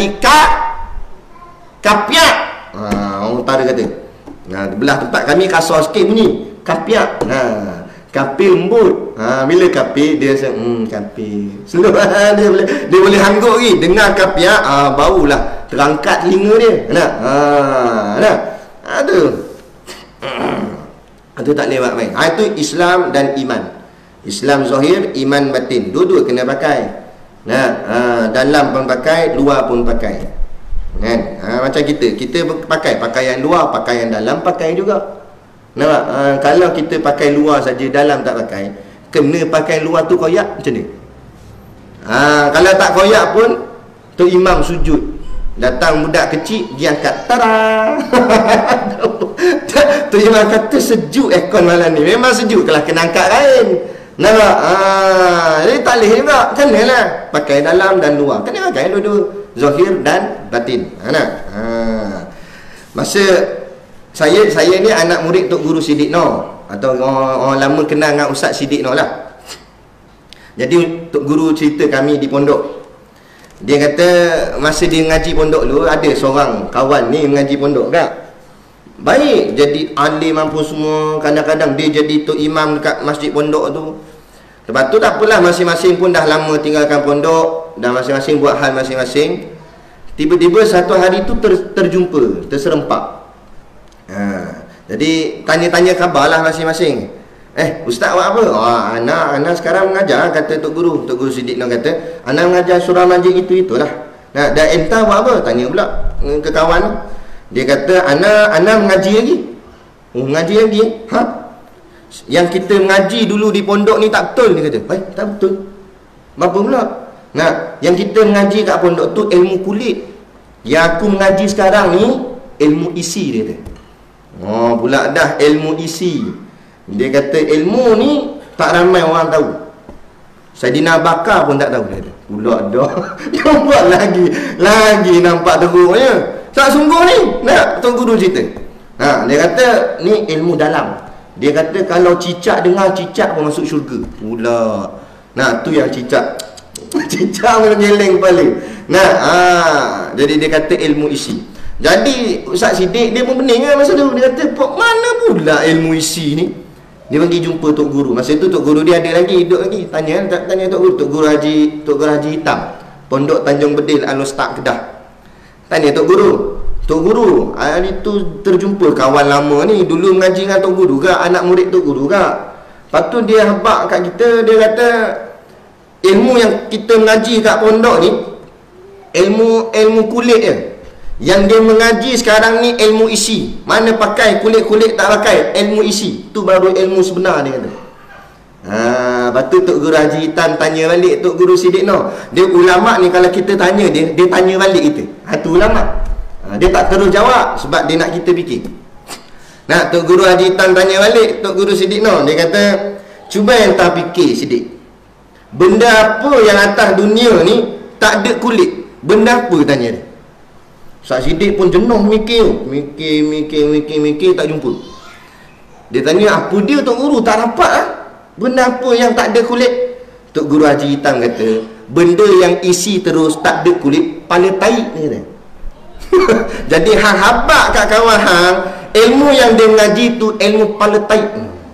S1: kapiat. Orang utara kata, belah tempat kami kasar sikit bunyi kapiat. Kapil lembut. Bila kapil dia rasa kapil slow. dia boleh hangguk lagi dengar kapiat, barulah terangkat telinga dia. Itu tak lewat main. Itu Islam dan iman. Islam zahir, iman batin, dua-dua kena pakai. Dalam pun pakai, luar pun pakai. Kan? Macam kita pakai pakaian luar, pakaian dalam pakai juga. Nampak? Kalau kita pakai luar saja, dalam tak pakai, kena pakai luar tu koyak macam ni. Kalau tak koyak pun, tu imam sujud, datang budak kecil, dia angkat, tara. Tu imam kata sejuk aircon malam ni. Memang sejuk, kalau kena angkat kain. Nampak? Jadi tak boleh juga. Kenalah pakai dalam dan luar, kena pakai dua-dua, zahir dan batin. Masa saya ni anak murid Tok Guru Siddiq Noh, atau orang lama kenal dengan Ustaz Siddiq Noh lah. Jadi Tok Guru cerita kami di pondok, dia kata masa dia mengaji pondok dulu, ada seorang kawan ni mengaji pondok kak, baik, jadi alim mampu semua. Kadang-kadang dia jadi tok imam dekat masjid pondok tu. Lepas tu tak apalah, masing-masing pun dah lama tinggalkan pondok, dan masing-masing buat hal masing-masing. Tiba-tiba satu hari tu terjumpa, terserempak. Jadi tanya-tanya khabarlah masing-masing. Ustaz buat apa? Anak sekarang mengajar, kata Tok Guru Siddiq Noh kata, anak mengajar surah majid itulah. Dan entah buat apa? Tanya pula ke kawan. Dia kata, anak mengaji lagi. Mengaji lagi? Yang kita mengaji dulu di pondok ni tak betul, dia kata. Tak betul. Apa pula? Yang kita mengaji kat pondok tu ilmu kulit. Yang aku mengaji sekarang ni ilmu isi, dia kata. Pula dah ilmu isi. Dia kata ilmu ni tak ramai orang tahu. Saidina Bakar pun tak tahu, dia kata. Pula dah. Nampak lagi nampak teruknya. Tak sungguh ni. Tok Guru cerita. Dia kata ni ilmu dalam. Dia kata kalau cicak dengar, cicak pun masuk syurga. Pula. Tu yang cicak. Cicak mengeleng kepala. Jadi dia kata ilmu isi. Jadi Ustaz Siddiq dia pun pening masa tu. Dia kata mana pula ilmu isi ni. Dia pergi jumpa Tok Guru. Masa tu Tok Guru dia ada lagi, hidup lagi. Tanya Tok Guru. Tok Guru Haji Hitam, Pondok Tanjung Bedil, Al-Ustaz Kedah. Tanya Tok Guru, hari tu terjumpa kawan lama ni, dulu mengaji dengan Tok Guru ke, anak murid Tok Guru ke. Lepas tu dia habak kat kita, dia kata ilmu yang kita mengaji kat pondok ni ilmu kulit je. Yang dia mengaji sekarang ni ilmu isi. Mana pakai kulit-kulit tak pakai, ilmu isi. Tu baru ilmu sebenar, dia kata. Lepas tu Tok Guru Haji Hitam tanya balik Tok Guru Siddiq Noh. Dia ulama' ni kalau kita tanya dia tanya balik kita. Tu ulama'. Dia tak terus jawab sebab dia nak kita fikir. Tok Guru Haji Hitam tanya balik Tok Guru Siddiq Noh. Dia kata, cuba yang tak fikir Siddiq, benda apa yang atas dunia ni tak ada kulit? Benda apa? Tanya dia. Ustaz Siddiq pun jenuh mikir tak jumpa. Dia tanya apa dia Tok Guru, tak dapat lah. Benda apa yang tak ada kulit? Tok Guru Haji Hitam kata, benda yang isi terus tak ada kulit, pala taik ni kata. Jadi hang habak kat kawan hang, ilmu yang dia mengaji tu ilmu pala taik.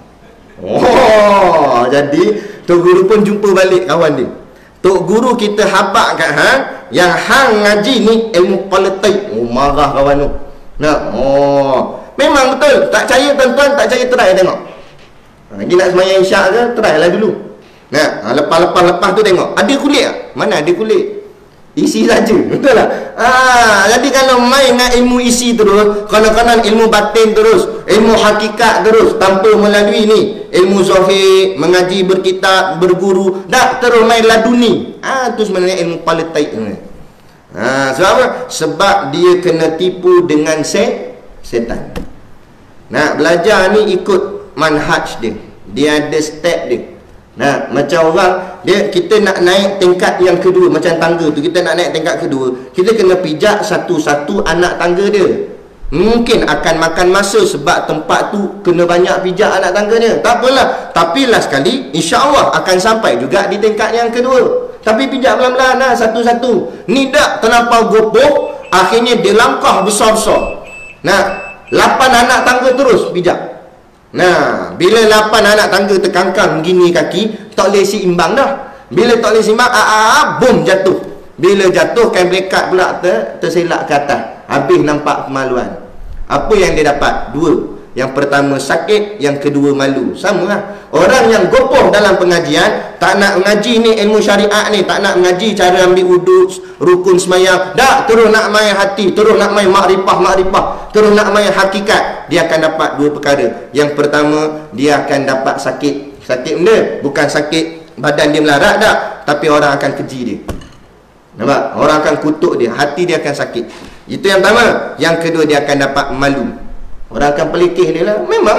S1: Oh, jadi Tok Guru pun jumpa balik kawan dia. Tok Guru kita habak kat hang, yang hang ngaji ni ilmu pala taik. Oh, marah kawan tu. Nah, oh, memang betul. Tak percaya tuan-tuan, tak percaya try tengok. Lagi nak sembahyang isyak ke, try lah dulu. Nah, lepas tu tengok, ada kulit tak? Mana ada kulit? Isi saja, betul tak? Jadi kalau main dengan ilmu isi terus, kanan-kanan ilmu batin terus, ilmu hakikat terus, tanpa melalui ni ilmu zahir, mengaji, berkitab, berguru, dah terus main laduni. Tu sebenarnya ilmu pala taik. Sebab apa? Sebab dia kena tipu dengan setan. Nak belajar ni ikut manhaj dia. Dia ada step dia. Macam orang kita nak naik tingkat yang kedua, macam tangga tu, kita nak naik tingkat kedua, kita kena pijak satu-satu anak tangga dia. Mungkin akan makan masa sebab tempat tu kena banyak pijak anak tangganya. Tak apalah, tapi last sekali insya-Allah akan sampai juga di tingkat yang kedua. Tapi pijak pelan-pelan satu-satu. Ni dak terlampau gopoh, akhirnya dia langkah besar-besar. 8 anak tangga terus pijak. Bila 8 anak tangga terkangkang begini kaki, tak boleh seimbang dah. Bila tak boleh seimbang, boom, jatuh. Bila jatuh, kain belekat pula terselak ke atas. Habis nampak kemaluan. Apa yang dia dapat? 2. Yang pertama sakit, yang kedua malu. Sama lah. Orang yang gopoh dalam pengajian, tak nak mengaji ni ilmu syariat ni, tak nak mengaji cara ambil wuduk, rukun semayang, dah terus nak main hati, terus nak main makrifah, terus nak main hakikat, dia akan dapat 2 perkara. Yang pertama, dia akan dapat sakit. Sakit benda, bukan sakit badan dia melarat tak, tapi orang akan keji dia. Nampak? Orang akan kutuk dia, hati dia akan sakit. Itu yang pertama. Yang kedua, dia akan dapat malu. Orang akan pelikih dia lah. Memang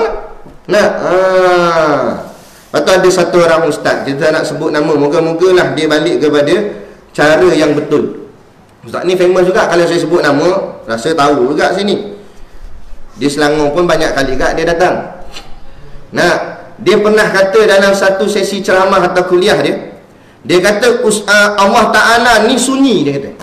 S1: lepas tu ada satu orang ustaz, kita nak sebut nama, moga-moga lah dia balik kepada cara yang betul. Ustaz ni famous juga, kalau saya sebut nama rasa tahu juga sini. Di Selangor pun banyak kali juga dia datang. Dia pernah kata dalam satu sesi ceramah atau kuliah dia kata Allah Ta'ala ni sunyi, dia kata.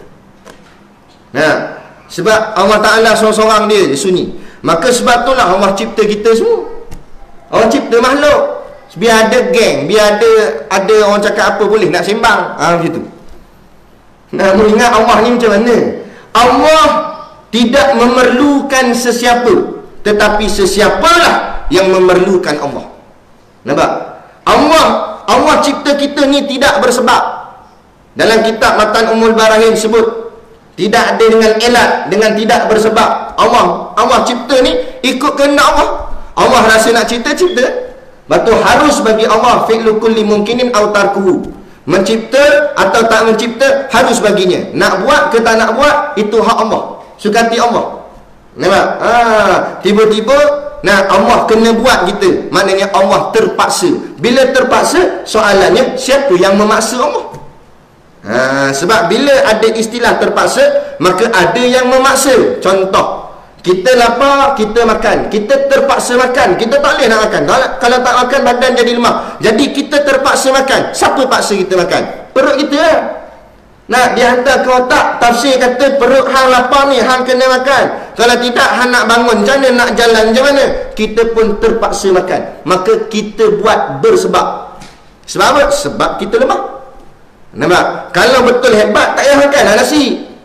S1: Sebab Allah Ta'ala seorang-seorang dia sunyi. Maka sebab itulah Allah cipta kita semua. Allah cipta makhluk biar ada geng, biar ada orang cakap apa boleh nak sembang. Macam tu. Mengingat Allah ni macam mana? Allah tidak memerlukan sesiapa, tetapi sesiapalah yang memerlukan Allah. Nampak? Allah cipta kita ni tidak bersebab. Dalam kitab Matan Ummul Barahin sebut, tidak ada dengan elat, dengan tidak bersebab. Allah cipta ni ikut kehendak Allah. Allah rasa nak cipta. Lepas harus bagi Allah fi'lu kulli mungkinin aw tarkuhu. Mencipta atau tak mencipta harus baginya. Nak buat ke tak nak buat, itu hak Allah, sukati Allah. Nampak? Tiba-tiba Allah kena buat kita. Maknanya Allah terpaksa. Bila terpaksa, soalannya siapa yang memaksa Allah? Sebab bila ada istilah terpaksa, maka ada yang memaksa. Contoh, kita lapar, kita makan, kita terpaksa makan, kita tak boleh nak makan. Kalau tak makan, badan jadi lemah. Jadi kita terpaksa makan. Siapa paksa kita makan? Perut kita lah. Dia hantar ke otak, tafsir kata perut hang lapar ni, hang kena makan. Kalau tidak, hang nak bangun macam mana, nak jalan macam mana, kita pun terpaksa makan. Maka kita buat bersebab. Sebab apa? Sebab kita lemah. Nampak? Kalau betul hebat, tak payah makan lah nasi.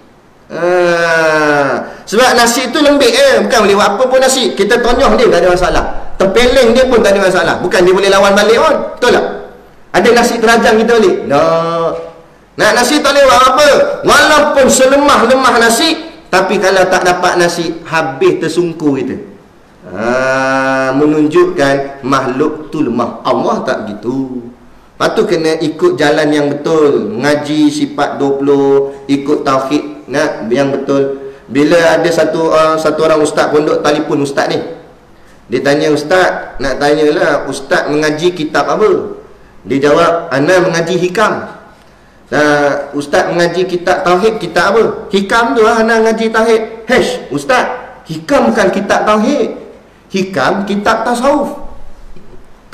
S1: Sebab nasi tu lembik bukan boleh buat apa pun nasi. Kita tonyoh dia, tak ada masalah. Tempeleng dia pun tak ada masalah. Bukan dia boleh lawan balik pun. Betul tak? Ada nasi terajang kita balik? Nasi tak boleh buat apa. Walaupun selemah-lemah nasi, tapi kalau tak dapat nasi, habis tersungkur kita. Menunjukkan makhluk tu lemah. Allah tak begitu. Lepas tu kena ikut jalan yang betul. Ngaji sifat 20, ikut tauhid yang betul. Bila ada satu orang ustaz pondok telefon ustaz ni, dia tanya ustaz, nak tanyalah ustaz mengaji kitab apa? Dia jawab, ana mengaji hikam. Ustaz mengaji kitab tauhid, kitab apa? Hikam tu lah, ana ngaji tauhid. Ustaz, hikam bukan kitab tauhid. Hikam kitab tasawuf.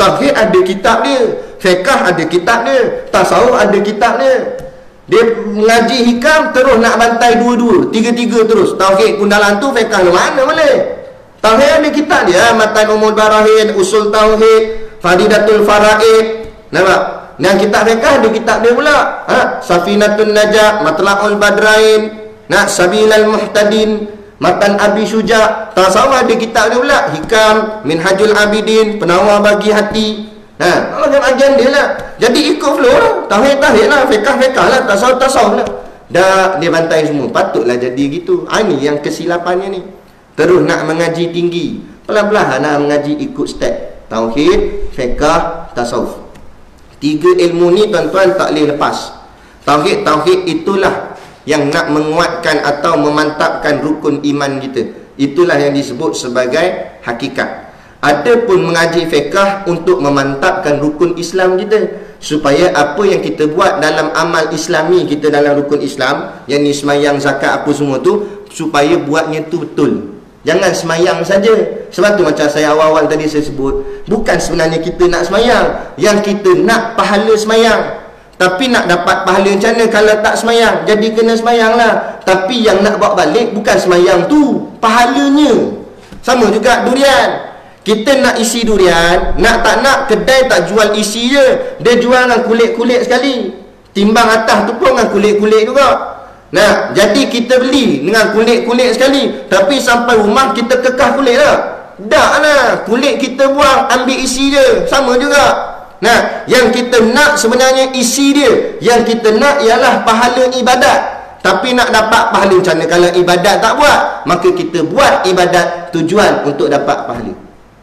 S1: Tauhid ada kitab dia, fiqh ada kitab dia, tasawuf ada kitab dia. Dia mengaji hikam terus nak bantai dua-dua, tiga-tiga terus. Tauhid kundalan tu, fiqh mana boleh. Tauhid ada kitab dia, Matan Umul Barahin, Usul Tauhid, Fadidatul Faraid. Nampak? Yang kitab fiqh ada kitab dia pula. Safinatun Najah, Matla'ul Badrain, Sabilal Muhtadin, Matan Abi Syuja'. Tasawuf ada kitab dia pula, Hikam, Minhajul Abidin, Penawar Bagi Hati. Macam dia lah. Jadi ikut flow lah. Tauhid lah, fiqh lah, tasawuf lah. Dah dia bantai semua. Patutlah jadi gitu. Ini yang kesilapannya ni. Terus nak mengaji tinggi, pelan-pelan nak mengaji ikut step. Tauhid, fiqh, tasawuf. 3 ilmu ni tuan-tuan tak boleh lepas. Tauhid itulah yang nak menguatkan atau memantapkan rukun iman kita. Itulah yang disebut sebagai hakikat. Adapun mengaji fiqh untuk memantapkan rukun Islam kita, supaya apa yang kita buat dalam amal Islami kita dalam rukun Islam, yang ni semayang, zakat, apa semua tu, supaya buatnya tu betul. Jangan semayang saja. Sebab tu macam saya awal-awal tadi saya sebut, bukan sebenarnya kita nak semayang, yang kita nak pahala semayang. Tapi nak dapat pahala macam mana kalau tak semayang? Jadi kena semayang lah. Tapi yang nak bawa balik bukan semayang tu, pahalanya. Sama juga durian. Kita nak isi durian, nak tak nak, kedai tak jual isi je, dia jual dengan kulit-kulit sekali. Timbang atas tu pun dengan kulit-kulit juga. Jadi kita beli dengan kulit-kulit sekali, tapi sampai rumah kita kekah kulit lah. Tak lah, kulit kita buang, ambil isi je. Sama juga. Yang kita nak sebenarnya isi dia. Yang kita nak ialah pahala ibadat. Tapi nak dapat pahala macam mana kalau ibadat tak buat? Maka kita buat ibadat tujuan untuk dapat pahala.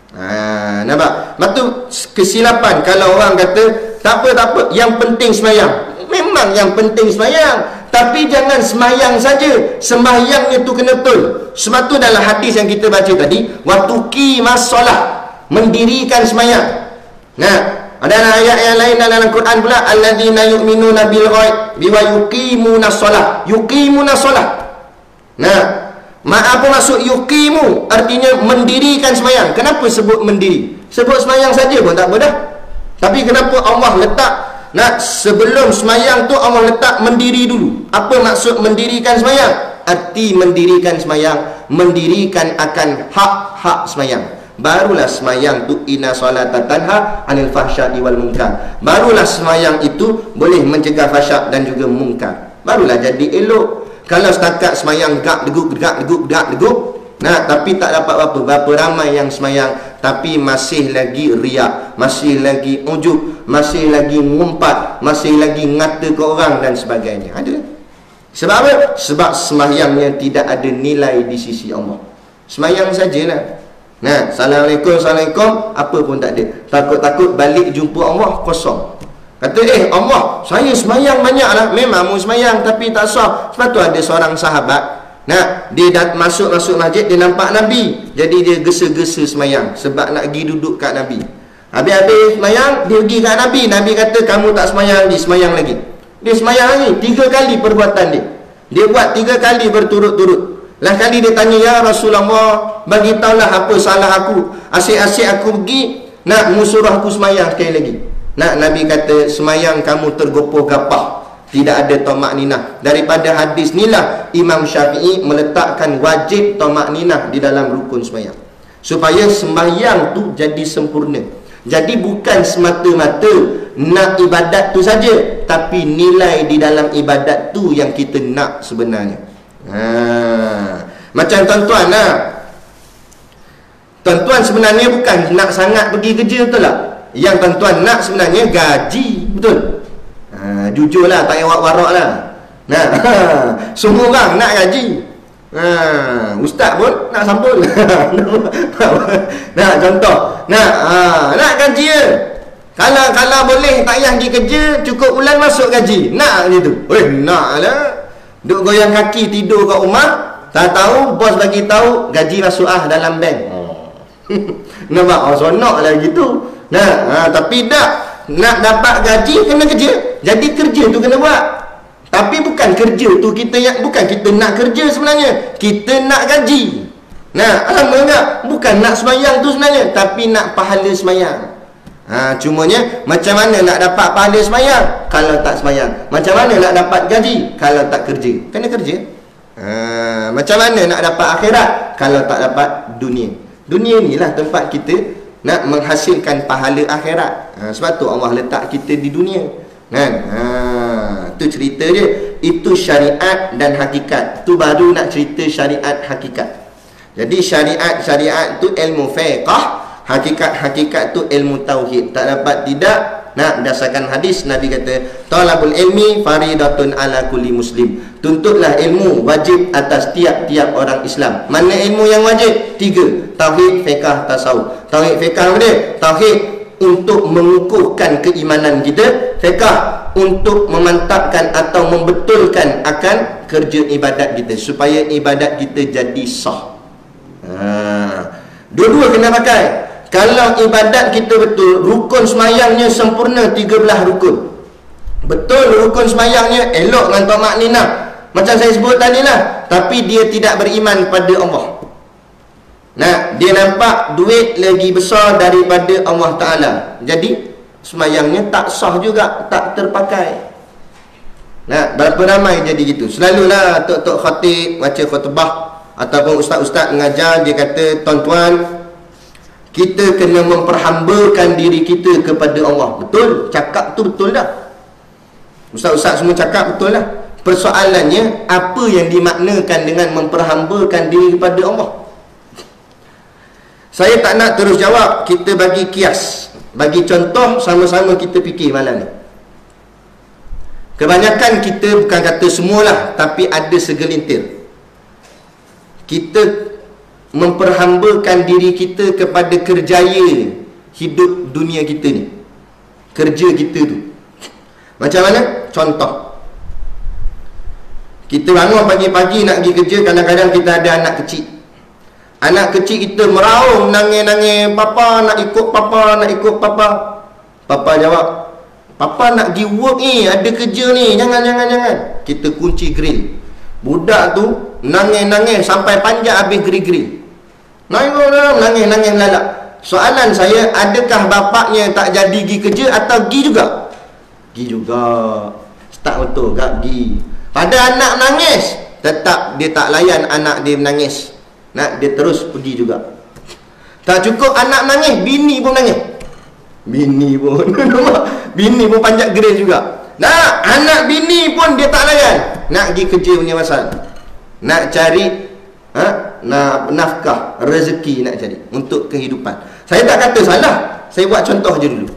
S1: Nampak? Lepas tu kesilapan kalau orang kata tak apa, yang penting semayang. Memang yang penting semayang, tapi jangan semayang saja. Sembahyangnya tu kena betul. Sebab tu dalam hadis yang kita baca tadi, watuki masolah, mendirikan semayang. Ada ayat yang lain dalam Quran pula, alladzina yu'minuna bil ghaib wa yuqimunas solah. Yuqimunas solah. Apa maksud yuqimu? Artinya mendirikan semayang. Kenapa sebut mendiri? Sebut semayang saja pun tak apa dah. Tapi kenapa Allah letak sebelum semayang tu Allah letak mendiri dulu? Apa maksud mendirikan semayang? Arti mendirikan semayang, mendirikan akan hak-hak semayang. Barulah semayang tu inna salata tanha anil fahsya'i wal munkar. Barulah semayang itu boleh mencegah fahsyak dan juga munkar. Barulah jadi elok. Kalau setakat semayang gak-deguk, tapi tak dapat apa-apa. Berapa ramai yang semayang tapi masih lagi riak, masih lagi ujub, masih lagi ngumpat, masih lagi ngata ke orang dan sebagainya. Ada. Sebab apa? Sebab semayangnya tidak ada nilai di sisi Allah. Semayang sajalah. Assalamualaikum, apa pun tak ada. Takut-takut balik jumpa Allah kosong. Kata, Allah, saya semayang banyak lah. Memang mu semayang tapi tak sah. Sebab tu ada seorang sahabat, dia masuk masjid, dia nampak Nabi. Jadi dia gesa-gesa semayang sebab nak pergi duduk kat Nabi. Habis semayang, dia pergi kat Nabi. Nabi kata, kamu tak semayang lagi, semayang lagi. Dia semayang lagi, 3 kali perbuatan dia. Dia buat 3 kali berturut-turut. Lah kali dia tanya, ya Rasulullah, bagi tahulah apa salah aku. Asyik-asyik aku pergi, nak musuruh aku semayang sekali lagi. Nabi kata, semayang kamu tergopoh gapah, tidak ada tamak ninah. Daripada hadis inilah Imam Syafi'i meletakkan wajib tamak ninah di dalam rukun semayang, supaya sembahyang tu jadi sempurna. Jadi bukan semata-mata nak ibadat tu saja, tapi nilai di dalam ibadat tu yang kita nak sebenarnya. Macam tuan-tuan tuan-tuan sebenarnya bukan nak sangat pergi kerja, betul tak? Yang tuan-tuan nak sebenarnya gaji, betul? Jujurlah, tak payah warak-warak lah. Semua orang nak gaji. Ustaz pun nak sampul. Contoh nak gaji je. Kalau boleh tak payah pergi kerja, cukup bulan masuk gaji. Nak je tu. Nak lah. Duk goyang kaki tidur kat rumah, tak tahu bos bagi tahu gaji masuk dalam bank. Nampak? Sonok lah gitu. Tapi nak dapat gaji kena kerja. Jadi kerja tu kena buat. Tapi bukan kerja tu bukan kita nak kerja sebenarnya. Kita nak gaji. Sama enggak? Bukan nak semayang tu sebenarnya, tapi nak pahala semayang. Cumanya macam mana nak dapat pahala semayang kalau tak semayang? Macam mana nak dapat gaji kalau tak kerja? Kena kerja. Macam mana nak dapat akhirat kalau tak dapat dunia? Dunia ni lah tempat kita nak menghasilkan pahala akhirat. Sebab tu Allah letak kita di dunia, kan? Tu cerita dia. Itu syariat dan hakikat. Tu baru nak cerita syariat hakikat. Jadi syariat tu ilmu fiqh, hakikat tu ilmu tauhid. Tak dapat tidak. Berdasarkan hadis Nabi kata, talabul ilmi faridatun ala kulli muslim. Tuntutlah ilmu wajib atas tiap-tiap orang Islam. Mana ilmu yang wajib? 3. Tauhid, fiqh, tasawuf. Tauhid fiqh apa dia? Tauhid untuk mengukuhkan keimanan kita, fiqh untuk memantapkan atau membetulkan akan kerja ibadat kita supaya ibadat kita jadi sah. Dua-dua kena pakai. Kalau ibadat kita betul, rukun semayangnya sempurna 13 rukun. Betul rukun semayangnya, elok dengan tamak ninah, macam saya sebut tadi lah. Tapi dia tidak beriman pada Allah. Dia nampak duit lagi besar daripada Allah Ta'ala. Jadi semayangnya tak sah juga, tak terpakai. Berapa ramai jadi gitu. Selalulah tok-tok khatib baca khutbah ataupun ustaz-ustaz mengajar, dia kata, tuan-tuan, kita kena memperhambakan diri kita kepada Allah. Betul, cakap tu betul dah. Ustaz-ustaz semua cakap betul lah. Persoalannya, apa yang dimaknakan dengan memperhambakan diri kepada Allah? Saya tak nak terus jawab. Kita bagi kias, bagi contoh, sama-sama kita fikir malam ni. Kebanyakan kita, bukan kata semualah, tapi ada segelintir, kita memperhambakan diri kita kepada kerjaya hidup dunia kita ni, kerja kita tu. Macam mana? Contoh, kita bangun pagi-pagi nak pergi kerja. Kadang-kadang kita ada anak kecil. Anak kecil kita meraung, nangis-nangis, papa nak ikut papa, nak ikut papa. Papa jawab, papa nak pergi work ni, ada kerja ni, jangan. Kita kunci grill. Budak tu nangis-nangis sampai panjang habis grill. Nangis melalak. Soalan saya, adakah bapaknya tak jadi pergi kerja atau pergi juga? Pergi juga. Start betul tak pergi. Pada anak menangis, tetap dia tak layan anak dia menangis. Dia terus pergi juga. Tak cukup anak menangis, bini pun menangis. Bini pun panjat grill juga. Anak bini pun dia tak layan. Nak pergi kerja punya pasal. Nak cari nafkah, rezeki nak cari untuk kehidupan. Saya tak kata salah, saya buat contoh je dulu.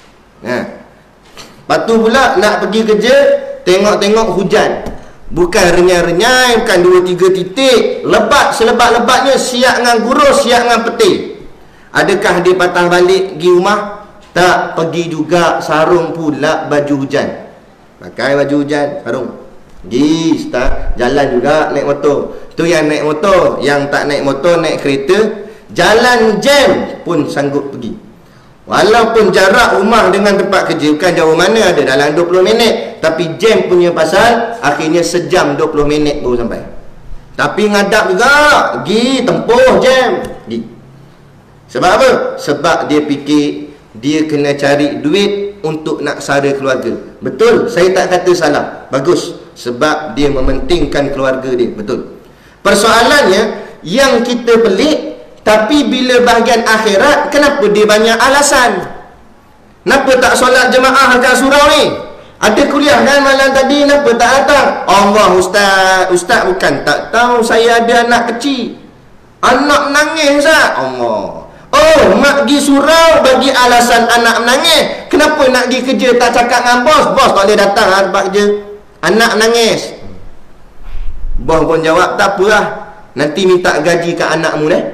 S1: Lepas tu pula nak pergi kerja, tengok-tengok hujan. Bukan renyai-renyai, bukan 2-3 titik, lebat selebat-lebatnya, siap dengan gurus, siap dengan peti. Adakah dia patah balik pergi rumah? Tak, pergi juga, sarung pula baju hujan. Pakai baju hujan, sarung, pergi start, jalan juga naik motor. Tu yang naik motor, yang tak naik motor, naik kereta, jalan jam pun sanggup pergi. Walaupun jarak rumah dengan tempat kerja bukan jauh mana, ada dalam 20 minit, tapi jam punya pasal, akhirnya sejam 20 minit baru sampai. Tapi ngadap juga, pergi tempuh jam, pergi. Sebab apa? Sebab dia fikir dia kena cari duit untuk nak sara keluarga. Betul, saya tak kata salah, bagus. Sebab dia mementingkan keluarga dia, betul. Persoalannya, yang kita pelik, tapi bila bahagian akhirat, kenapa dia banyak alasan? Kenapa tak solat jemaah kat surau ni? Ada kuliah kan malam tadi, kenapa tak datang? Allah, ustaz bukan tak tahu saya ada anak kecil. Anak menangis, Ustaz. Allah. Oh, mak pergi surau bagi alasan anak menangis. Kenapa nak pergi kerja tak cakap dengan bos? Bos tak boleh datang tempat kerja, anak menangis. Bos pun jawab, tak apalah, nanti minta gaji kat anakmu deh.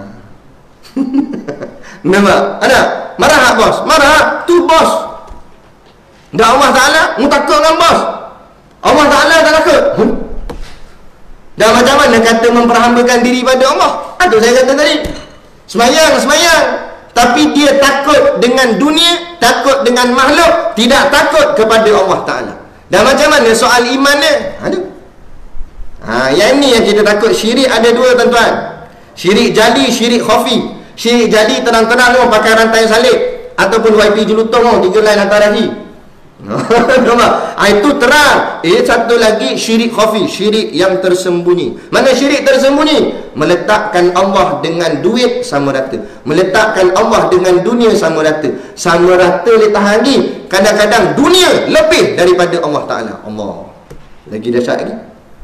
S1: Nampak? Ada? Marah tak bos? Marah. Tu bos. Dah Allah Ta'ala, mu takut dengan bos. Allah Ta'ala tak takut. Dah macam mana kata memperhambakan diri pada Allah? Itu saya kata tadi. Semayang. Tapi dia takut dengan dunia, takut dengan makhluk, tidak takut kepada Allah Ta'ala. Dah macam mana soal imannya? Ada. Yang ni yang kita takut. Syirik ada dua, tuan-tuan. Syirik jali, syirik khafi. Syirik jali terang-terang pakai rantai salib. ataupun YP Jelutong 3 line hantar lagi. Itu terang. Satu lagi syirik khafi, syirik yang tersembunyi. Mana syirik tersembunyi? Meletakkan Allah dengan duit sama rata, meletakkan Allah dengan dunia sama rata. Sama rata letak lagi. Kadang-kadang dunia lebih daripada Allah Ta'ala. Allah lagi dahsyat lagi.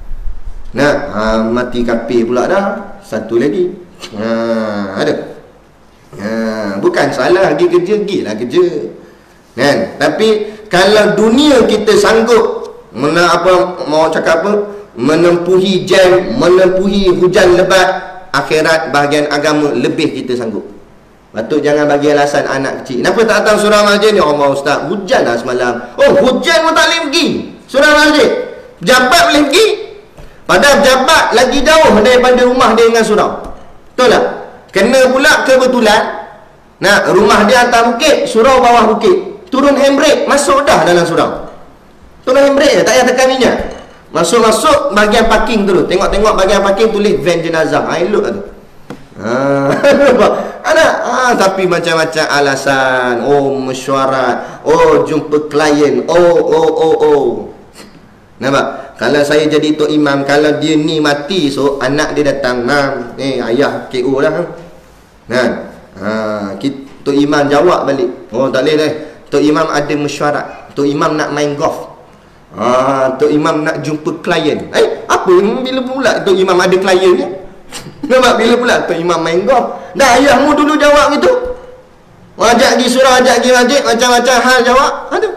S1: Mati kafir pula dah. Satu lagi. Ada. Bukan salah pergi kerja, gilah kerja. Kan? Tapi kalau dunia kita sanggup menempuhi jam, menempuhi hujan lebat, akhirat bahagian agama lebih kita sanggup. Patut jangan bagi alasan anak kecil. Kenapa tak datang surau masjid ni? Allah Ustaz, hujan dah semalam. Oh, hujan pun tak boleh pergi surau masjid. Pejabat boleh pergi, padahal pejabat lagi jauh daripada rumah dia dengan surau. Betul tak? Kena pula kebetulan rumah dia atas bukit, surau bawah bukit. Turun handbrake, masuk dah dalam surau. Turun handbrake je, tak payah tekan minyak. Masuk bahagian parking terus. Tengok bahagian parking tulis van jenazah. Elok lah tu. Tapi macam-macam alasan. Oh, mesyuarat. Oh, jumpa klien. Oh. Nampak? Kalau saya jadi tok imam, kalau dia ni mati, so anak dia datang, ayah KO lah. Tok imam jawab balik. Oh, tak boleh dah. Tok imam ada mesyuarat. Tok imam nak main golf. Tok imam nak jumpa klien. Apa bila pula tok imam ada klien ni? Nampak bila pula tok imam main golf? Dah ayahmu dulu jawab gitu. Ajak pergi surau, ajak pergi masjid, macam-macam hal jawab.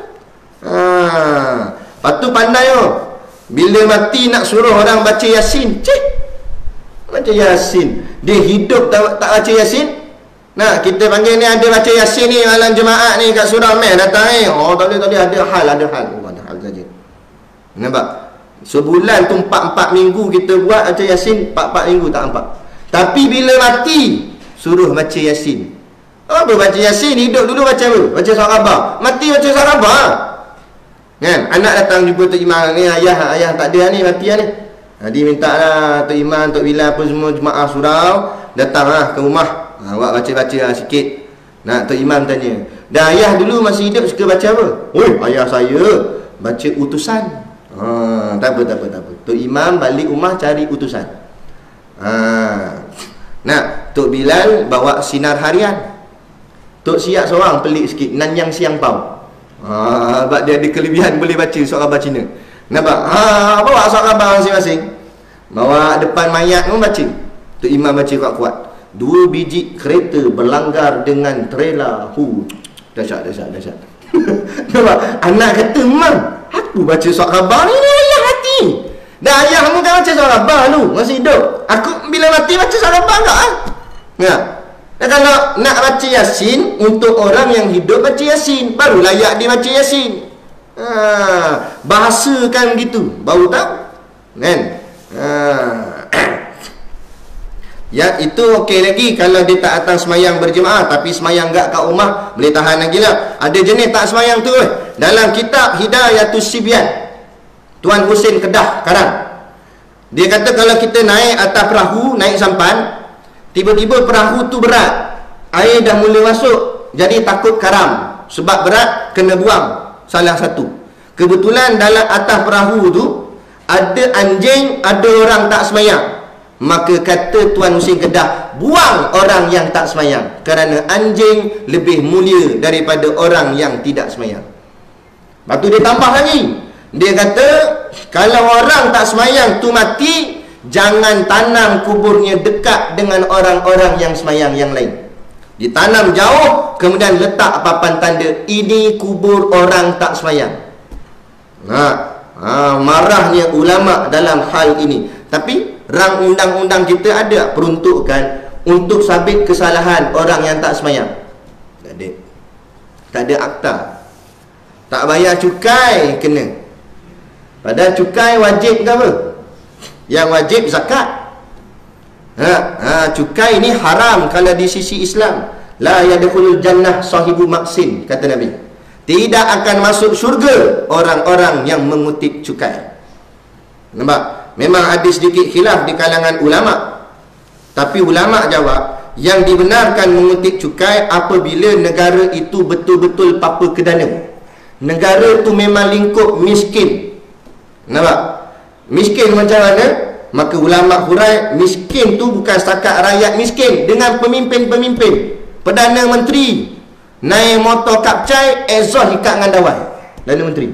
S1: Patu pandai bila mati nak suruh orang baca Yasin. Cik, baca Yasin. Dia hidup tak baca Yasin. Kita panggil ni ada baca Yasin ni malam jemaah ni kat surau datang tak boleh, ada hal saja. Nampak? Sebulan tu 4 minggu kita buat baca Yasin, 4 minggu tak nampak. Tapi bila mati suruh baca Yasin. Apa baca Yasin? Hidup dulu baca apa? Baca surah khabar. Mati baca surah khabar. Kan? Anak datang jumpa tok imam ni, ayah tak ada ni, mati ni. Dia minta lah tok imam, tok Bilal apa semua jemaah surau datang ke rumah. Awak baca-baca sikit. Tok imam tanya, dah ayah dulu masih hidup suka baca apa? Oi, ayah saya baca utusan. Tak apa. Tok imam balik rumah cari utusan. Tok Bilal bawa sinar harian. Tok Siap seorang pelik sikit, Nanyang Siang Pau. Sebab dia ada kelebihan boleh baca surah khabar Cina. Nampak? Bawa surah khabar masing-masing. Bawa depan mayat pun baca. Tok imam baca kuat-kuat. 2 biji kereta berlanggar dengan trailer. Dahsyat. Nampak? Anak kata, "Mam, aku baca surah khabar ni ayah hati. Dah ayahmu kan baca surah khabar lu masih hidup. Aku bila mati baca surah khabar tak? Dan kalau nak baca Yasin untuk orang yang hidup baca Yasin, baru layak dia baca Yasin. Bahasakan begitu, baru tahu. Kan? Ya, itu okey lagi kalau dia tak datang semayang berjemaah, tapi semayang kat rumah boleh tahan lagi lah. Ada jenis tak semayang tu dalam kitab Hidayatus Sibyan, Tuan Husin Kedah Karang, dia kata kalau kita naik atas perahu, naik sampan, tiba-tiba perahu tu berat, air dah mula masuk, jadi takut karam. Sebab berat, kena buang salah satu. Kebetulan dalam atas perahu tu ada anjing, ada orang tak semayang. Maka kata Tuan Husin Kedah, buang orang yang tak semayang, kerana anjing lebih mulia daripada orang yang tidak semayang. Lepas tu dia tambah lagi, dia kata kalau orang tak semayang tu mati, jangan tanam kuburnya dekat dengan orang-orang yang semayang yang lain. Ditanam jauh, kemudian letak papan tanda, ini kubur orang tak semayang. Marahnya ulama dalam hal ini. Tapi rang undang-undang kita ada peruntukan untuk sabit kesalahan orang yang tak semayang? Tak ada akta. Tak bayar cukai kena. Padahal cukai wajib ke apa? Yang wajib zakat. Cukai ni haram kalau di sisi Islam. La yadkhulul jannah sahibu maksin, kata Nabi. Tidak akan masuk syurga orang-orang yang mengutip cukai. Nampak? Memang ada sedikit khilaf di kalangan ulama. Tapi ulama jawab, yang dibenarkan mengutip cukai apabila negara itu betul-betul papa kedana. Negara tu memang lingkup miskin. Nampak? Miskin macam mana? Maka ulama hurai, miskin tu bukan setakat rakyat miskin, dengan pemimpin-pemimpin, Perdana Menteri naik motor kapcai, exhaust ikat dengan dawai. Perdana Menteri.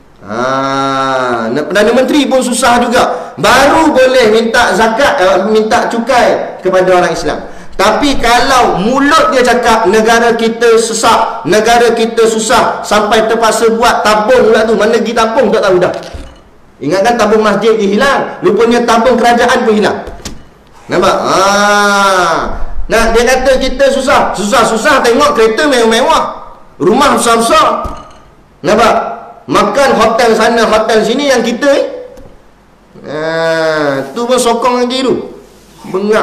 S1: Perdana Menteri pun susah juga, baru boleh minta zakat, minta cukai kepada orang Islam. Tapi kalau mulut dia cakap negara kita sesak, negara kita susah, sampai terpaksa buat tabung pula tu, mana pergi tabung tak tahu dah. Ingatkan tabung masjid je hilang, rupanya tabung kerajaan pun hilang. Nampak? Nah, dia kata kita susah. Susah-susah tengok kereta mewah-mewah, rumah besar-besar. Nampak? Makan hotel sana, hotel sini, yang kita tu pun sokong lagi tu. Bengak.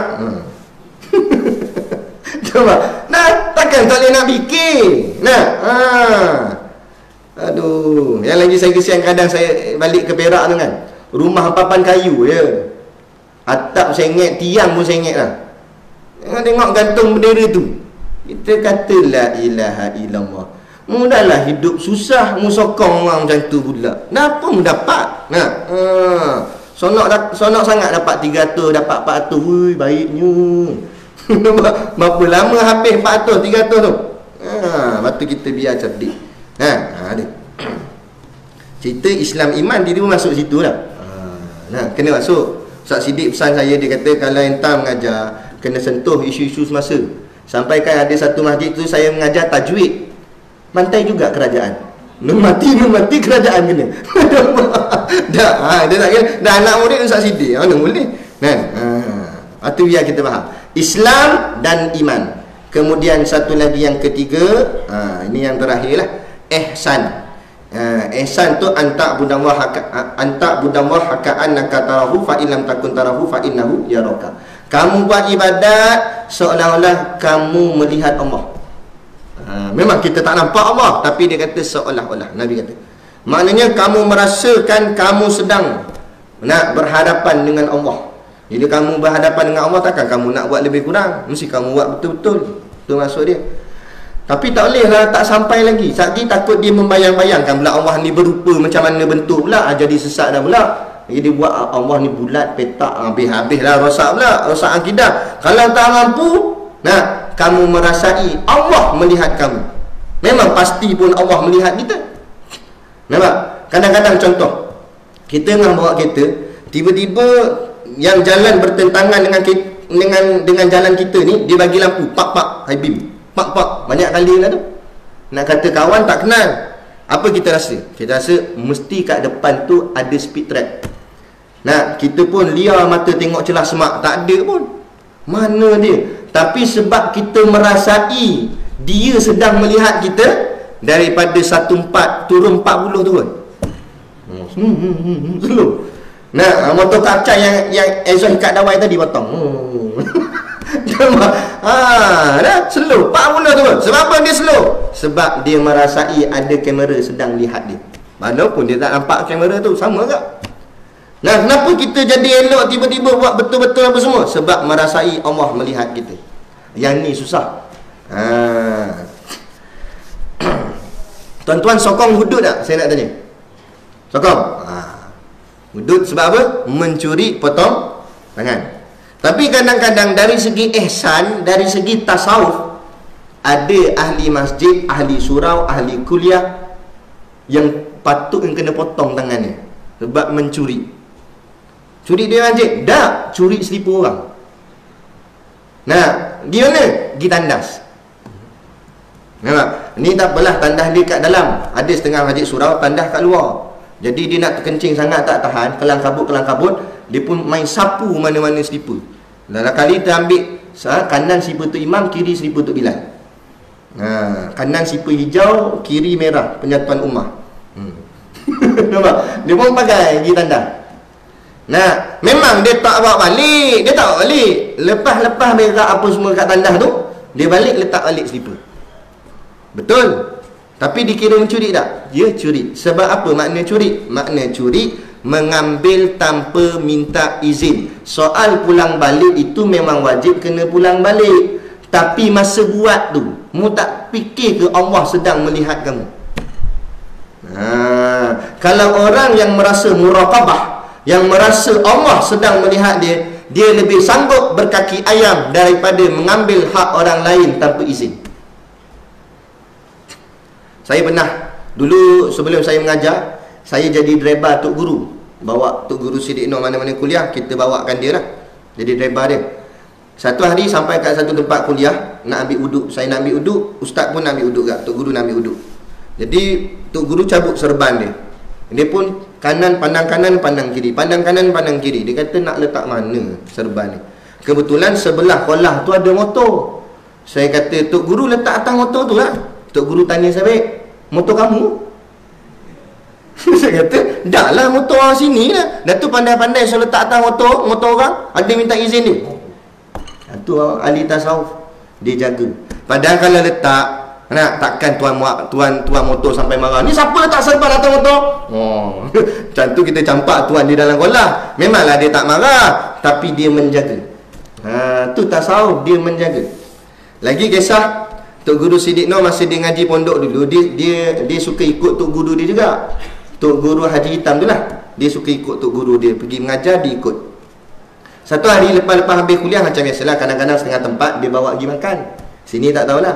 S1: Nampak? Nah, takkan tak boleh nak fikir. Nah, aduh, yang lagi saya kesian kadang saya balik ke Perak tu kan, rumah papan kayu je, atap sengit, tiang pun sengit lah. Tengok gantung bendera tu, kita kata la ilaha illallah. Mudahlah hidup susah, mu sokong orang macam tu pula. Kenapa mu dapat? Nah, sonok sangat dapat 300, dapat 400. Wui, baiknya. Berapa lama habis 400, 300 tu? Lepas tu kita biar cerdik. Ada cerita Islam iman, dia pun masuk situ lah. Kena masuk. Ustaz Siddiq pesan saya, dia kata kalau entah mengajar, kena sentuh isu-isu semasa. Sampaikan ada satu masjid tu saya mengajar tajwid, mantai juga kerajaan. Mati kerajaan kena. Dia tak kena. Dah anak murid Ustaz Siddiq, mana boleh kan? Itu biar kita faham Islam dan iman. Kemudian satu lagi yang ketiga, ini yang terakhir lah, ihsan. Ihsan tu antak budamwa haka'annaka tarahu fa illam takun tarahu fa innahu yaraka. Kamu buat ibadat seolah-olah kamu melihat Allah. Memang kita tak nampak Allah, tapi dia kata seolah-olah. Nabi kata, maknanya kamu merasakan kamu sedang nak berhadapan dengan Allah. Jadi kamu berhadapan dengan Allah, takkan kamu nak buat lebih kurang, mesti kamu buat betul-betul. Itu maksud dia. Tapi tak boleh lah, tak sampai lagi. Lagi takut dia membayang-bayangkan pula Allah ni berupa macam mana bentuk pula, jadi sesat dah pula. Jadi buat Allah ni bulat, petak, habis-habis lah, rosak pula, rosak akidah. Kalau tak mampu, nah, kamu merasai Allah melihat kamu. Memang pasti pun Allah melihat kita. Nampak? Kadang-kadang contoh, kita tengah bawa kereta, tiba-tiba yang jalan bertentangan dengan jalan kita ni, dia bagi lampu, pak, high beam, pak, banyak kali lah tu. Nak kata kawan tak kenal, apa kita rasa? Kita rasa mesti kat depan tu ada speed trap. Nah, kita pun liar mata tengok celah semak, tak ada pun. Mana dia? Tapi sebab kita merasai dia sedang melihat kita, daripada 14 turun 40 turun. Slow. Nah, motor kapcai yang exhaust ikat dawai tadi potong. Dah slow 40 turun. Sebab apa dia slow? Sebab dia merasai ada kamera sedang lihat dia. Walaupun dia tak nampak kamera tu, sama tak? Nah, kenapa kita jadi elok tiba-tiba buat betul-betul apa semua? Sebab merasai Allah melihat kita. Yang ni susah. Tuan-tuan sokong hudud tak? Saya nak tanya. Sokong? Hudud sebab apa? Mencuri potong tangan. Tapi kadang-kadang dari segi ihsan, dari segi tasawuf, ada ahli masjid, ahli surau, ahli kuliah yang patut yang kena potong tangannya sebab mencuri. Curi dia masjid? Tak, curi selipar orang. Nah, gimana? Pergi tandas. Nampak? Ni tak apalah, tandas dia kat dalam. Ada setengah masjid surau, tandas kat luar. Jadi dia nak terkencing sangat tak tahan, kelang kabut, dia pun main sapu mana-mana selipar. Dalam kali terambil kanan selipar tu imam, kiri selipar tu Bilal. Kanan selipar hijau, kiri merah, penyatuan ummah. Nampak? Dia pun pakai pergi tandas. Nah, memang dia tak bawa balik. Lepas berak apa semua kat tandas tu, dia balik letak balik selipar. Betul. Tapi dikira mencuri tak? Dia curi. Sebab apa makna curi? Makna curi mengambil tanpa minta izin. Soal pulang balik itu memang wajib kena pulang balik. Tapi masa buat tu, mu tak fikir ke Allah sedang melihat kamu? Kalau orang yang merasa muraqabah, yang merasa Allah sedang melihat dia, dia lebih sanggup berkaki ayam daripada mengambil hak orang lain tanpa izin. Saya pernah, dulu sebelum saya mengajar, saya jadi driver Tok Guru. Bawa Tok Guru Siddiq Nur mana-mana kuliah, kita bawakan dia lah. Jadi driver dia. Satu hari sampai kat satu tempat kuliah, nak ambil uduk. Saya nak ambil uduk, ustaz pun nak ambil uduk kat. Tok Guru nak ambil uduk. Jadi Tok Guru cabut serban dia. Dia pun kanan, pandang kiri. Pandang kanan, pandang kiri. Dia kata nak letak mana serban ni. Kebetulan sebelah kolah tu ada motor. Saya kata, Tok Guru letak atas motor tu lah. Tok Guru tanya saya, baik, motor kamu? Saya kata, dah lah motor orang sini lah. Dah tu pandai-pandai saya letak atas motor orang, ada minta izin dia. Tu ahli tasawuf, dia jaga. Padahal kalau letak, takkan tuan motor sampai marah. Ni siapa letak serban atas motor? Macam tu kita campak tuan di dalam kolah. Memanglah dia tak marah, tapi dia menjaga. Tu tasawuf, dia menjaga. Lagi kisah Tok Guru Siddiq Nur masa dia ngaji pondok dulu, dia suka ikut Tok Guru dia juga. Tok Guru Haji Hitam tu lah. Dia suka ikut Tok Guru dia, pergi mengajar, dia ikut. Satu hari lepas habis kuliah, macam biasalah, kadang-kadang setengah tempat dia bawa pergi makan. Sini tak tahulah.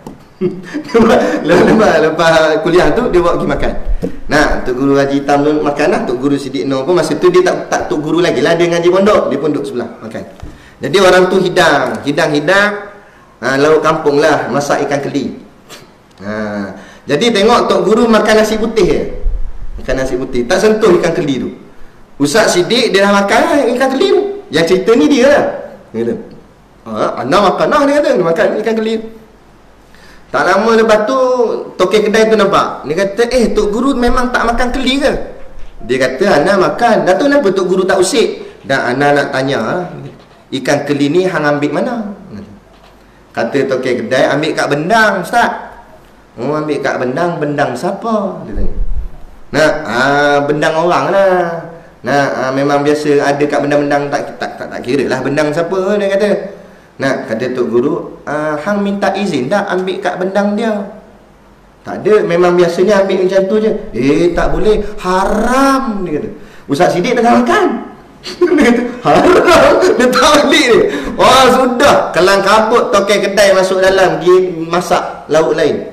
S1: Lepas kuliah tu dia bawa pergi makan. Nah, Tok Guru Haji Hitam tu makan lah. Tok Guru Siddiq Nur pun masa tu dia tak Tok Guru lagi lah, dia ngaji pondok, dia pun duduk sebelah makan. Jadi orang tu hidang lauk kampung lah, masak ikan keli. Jadi tengok Tok Guru makan nasi putih je. Makan nasi putih, tak sentuh ikan keli tu. Ustaz Siddiq dia dah makan ikan keli tu. Yang cerita ni dia lah. Dia kata, anda makan lah, dia kata, dia makan ikan keli. Tak lama lepas tu, tokek kedai tu nampak. Dia kata, Tok Guru memang tak makan keli ke? Dia kata, anda makan. Dah tu kenapa Tok Guru tak usik? Dan anda nak tanya, ikan keli ni hang ambil mana? Kata tokek kedai, ambil kat bendang, Ustaz. Ambil kat bendang, bendang siapa? Dia tanya. Bendang orang lah. Memang biasa ada kat bendang-bendang, tak kira lah bendang siapa, dia kata. Kata Tok Guru, hang minta izin dah ambil kat bendang dia? Tak ada, memang biasanya ambil macam tu je. Tak boleh, haram, dia kata. Ustaz Siddiq tengah makan. Dia kata, haram, dia tak balik dia. Sudah, kelang kabut tokek kedai masuk dalam, dia masak lauk lain.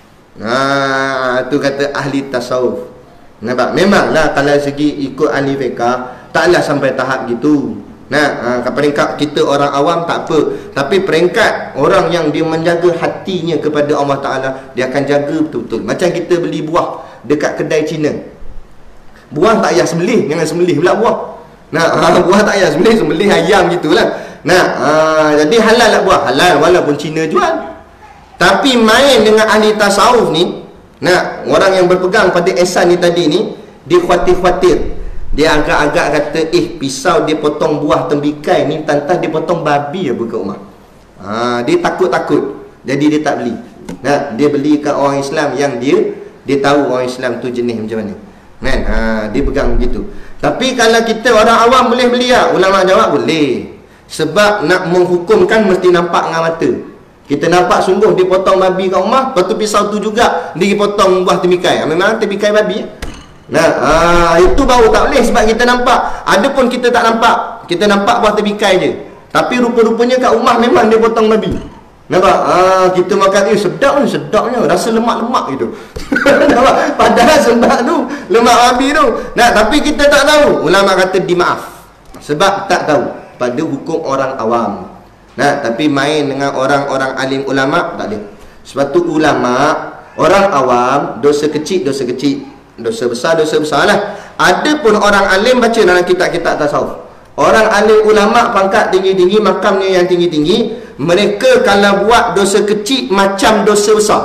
S1: Tu kata ahli tasawuf. Nampak? Memanglah kalau segi ikut ahli fiqah, taklah sampai tahap gitu. Peringkat kita orang awam tak apa, tapi peringkat orang yang dia menjaga hatinya kepada Allah Ta'ala, dia akan jaga betul-betul. Macam kita beli buah dekat kedai Cina, buah tak payah sembelih, jangan sembelih pula buah. Buah tak payah sembelih ayam gitulah. Jadi halal lah buah, halal walaupun Cina jual. Tapi main dengan ahli tasawuf ni, orang yang berpegang pada ihsan ni tadi ni, dia khawatir-khawatir. Dia agak-agak kata, pisau dia potong buah tembikai ni, tantang dia potong babi apa kat rumah. Dia takut-takut, jadi dia tak beli. Dia beli kat orang Islam yang dia tahu orang Islam tu jenis macam mana. Dia pegang begitu. Tapi kalau kita orang awam boleh beli tak? Ulama jawab boleh. Sebab nak menghukumkan mesti nampak dengan mata. Kita nampak sungguh dia potong babi kat rumah, lepas tu pisau tu juga dia potong buah tembikai. Memang tembikai babi. Itu baru tak boleh sebab kita nampak. Adapun kita tak nampak, kita nampak buah tembikai je, tapi rupa-rupanya kat rumah memang dia potong babi. Nampak? Kita makan sedapnya, rasa lemak-lemak gitu. Padahal sebab tu lemak babi tu. Tapi kita tak tahu. Ulama kata dimaaf sebab tak tahu pada hukum orang awam. Tapi main dengan orang-orang alim ulama tak ada. Sebab tu ulama, orang awam, dosa kecil, dosa besar lah. Ada pun orang alim baca dalam kitab-kitab tasawuf. Orang alim ulama pangkat tinggi-tinggi, makamnya yang tinggi-tinggi, mereka kalau buat dosa kecil macam dosa besar.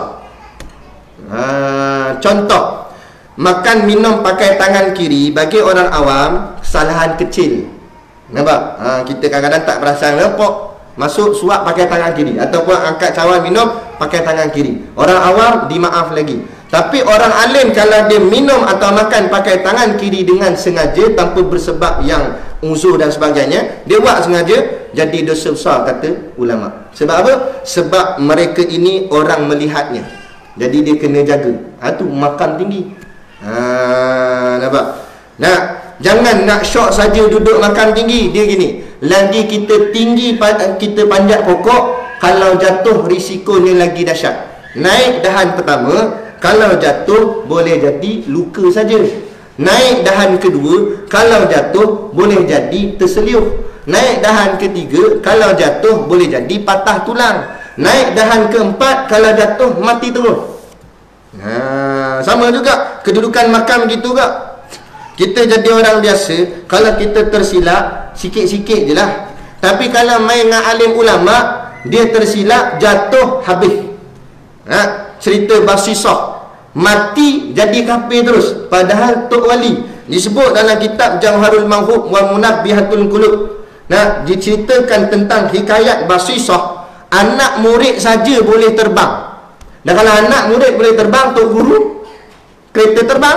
S1: Contoh, makan minum pakai tangan kiri bagi orang awam kesalahan kecil. Nampak? Kita kadang-kadang tak perasan, lepok masuk suap pakai tangan kiri, ataupun angkat cawan minum pakai tangan kiri. Orang awam dimaaf lagi. Tapi orang alim kalau dia minum atau makan pakai tangan kiri dengan sengaja tanpa bersebab yang uzur dan sebagainya, dia buat sengaja, jadi dosa besar kata ulama. Sebab apa? Sebab mereka ini orang melihatnya, jadi dia kena jaga. Tu makan tinggi. Nampak? Nah, jangan nak syok saja duduk makan tinggi. Dia gini, lagi kita tinggi, kita panjat pokok, kalau jatuh risikonya lagi dahsyat. Naik dahan pertama, kalau jatuh boleh jadi luka saja. Naik dahan kedua, kalau jatuh boleh jadi terseliuh. Naik dahan ketiga, kalau jatuh boleh jadi patah tulang. Naik dahan keempat, kalau jatuh mati terus. Sama juga kedudukan makam gitu juga. Kita jadi orang biasa, kalau kita tersilap sikit-sikit je lah. Tapi kalau main dengan alim ulama, dia tersilap jatuh habis. Cerita Basisah, mati jadi kafir terus, padahal tok wali. Disebut dalam kitab Jawharul Mawhub wa Munabbihatul Qulub. Diceritakan tentang hikayat Basisah, anak murid saja boleh terbang. Dan kalau anak murid boleh terbang, tok guru kereta terbang.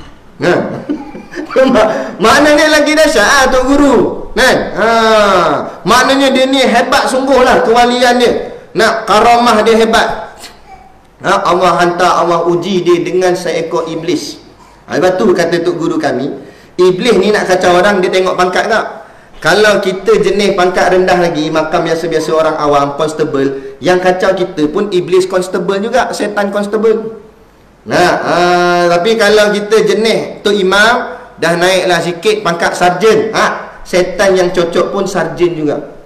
S1: Maknanya lagi dahsyat tok guru, kan? Maknanya dia ni hebat sungguhlah kewalian dia. Nak karamah dia hebat. Allah hantar, Allah uji dia dengan seekor iblis. Lepas tu kata tok guru kami, iblis ni nak kacau orang, dia tengok pangkat tak? Kalau kita jenis pangkat rendah lagi, makam biasa-biasa orang awam, constable, yang kacau kita pun iblis constable juga, setan constable. Tapi kalau kita jenis tok imam, dah naiklah sikit pangkat sarjan, setan yang cocok pun sarjan juga.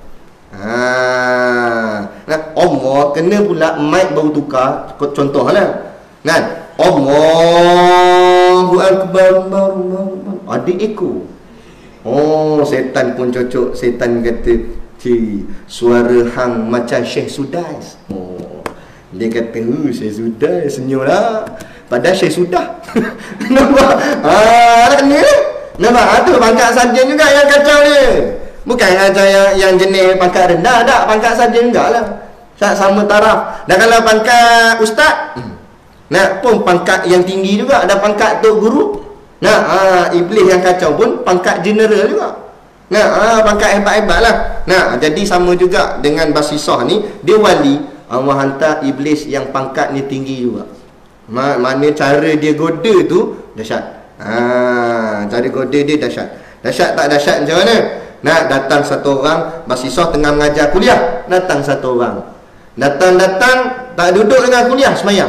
S1: Allah kena pula mic baru tukar, contohlah kan, Allahu Akbar, ada ekor. Setan pun cocok. Setan kata, suara hang macam Syekh Sudais. Dia kata, Syekh Sudais senyumlah, padahal Syekh Sudah. Nampak? Nampak? Tu pangkat sarjan juga yang kacau dia. Bukan kacau yang jenis pangkat rendah, tak, pangkat sarjan juga lah, sama taraf. Dan kalau pangkat ustaz, pun pangkat yang tinggi juga. Ada pangkat tok guru. Iblis yang kacau pun pangkat general juga. Pangkat hebat-hebat lah. Jadi sama juga dengan Basisah ni, dia wali, Allah hantar iblis yang pangkat ni tinggi juga. Mana cara dia goda tu dahsyat. Cara goda dia dahsyat. Dahsyat tak dahsyat macam mana? Datang satu orang, Basisah tengah mengajar kuliah, datang satu orang, datang tak duduk dengan kuliah, semayang.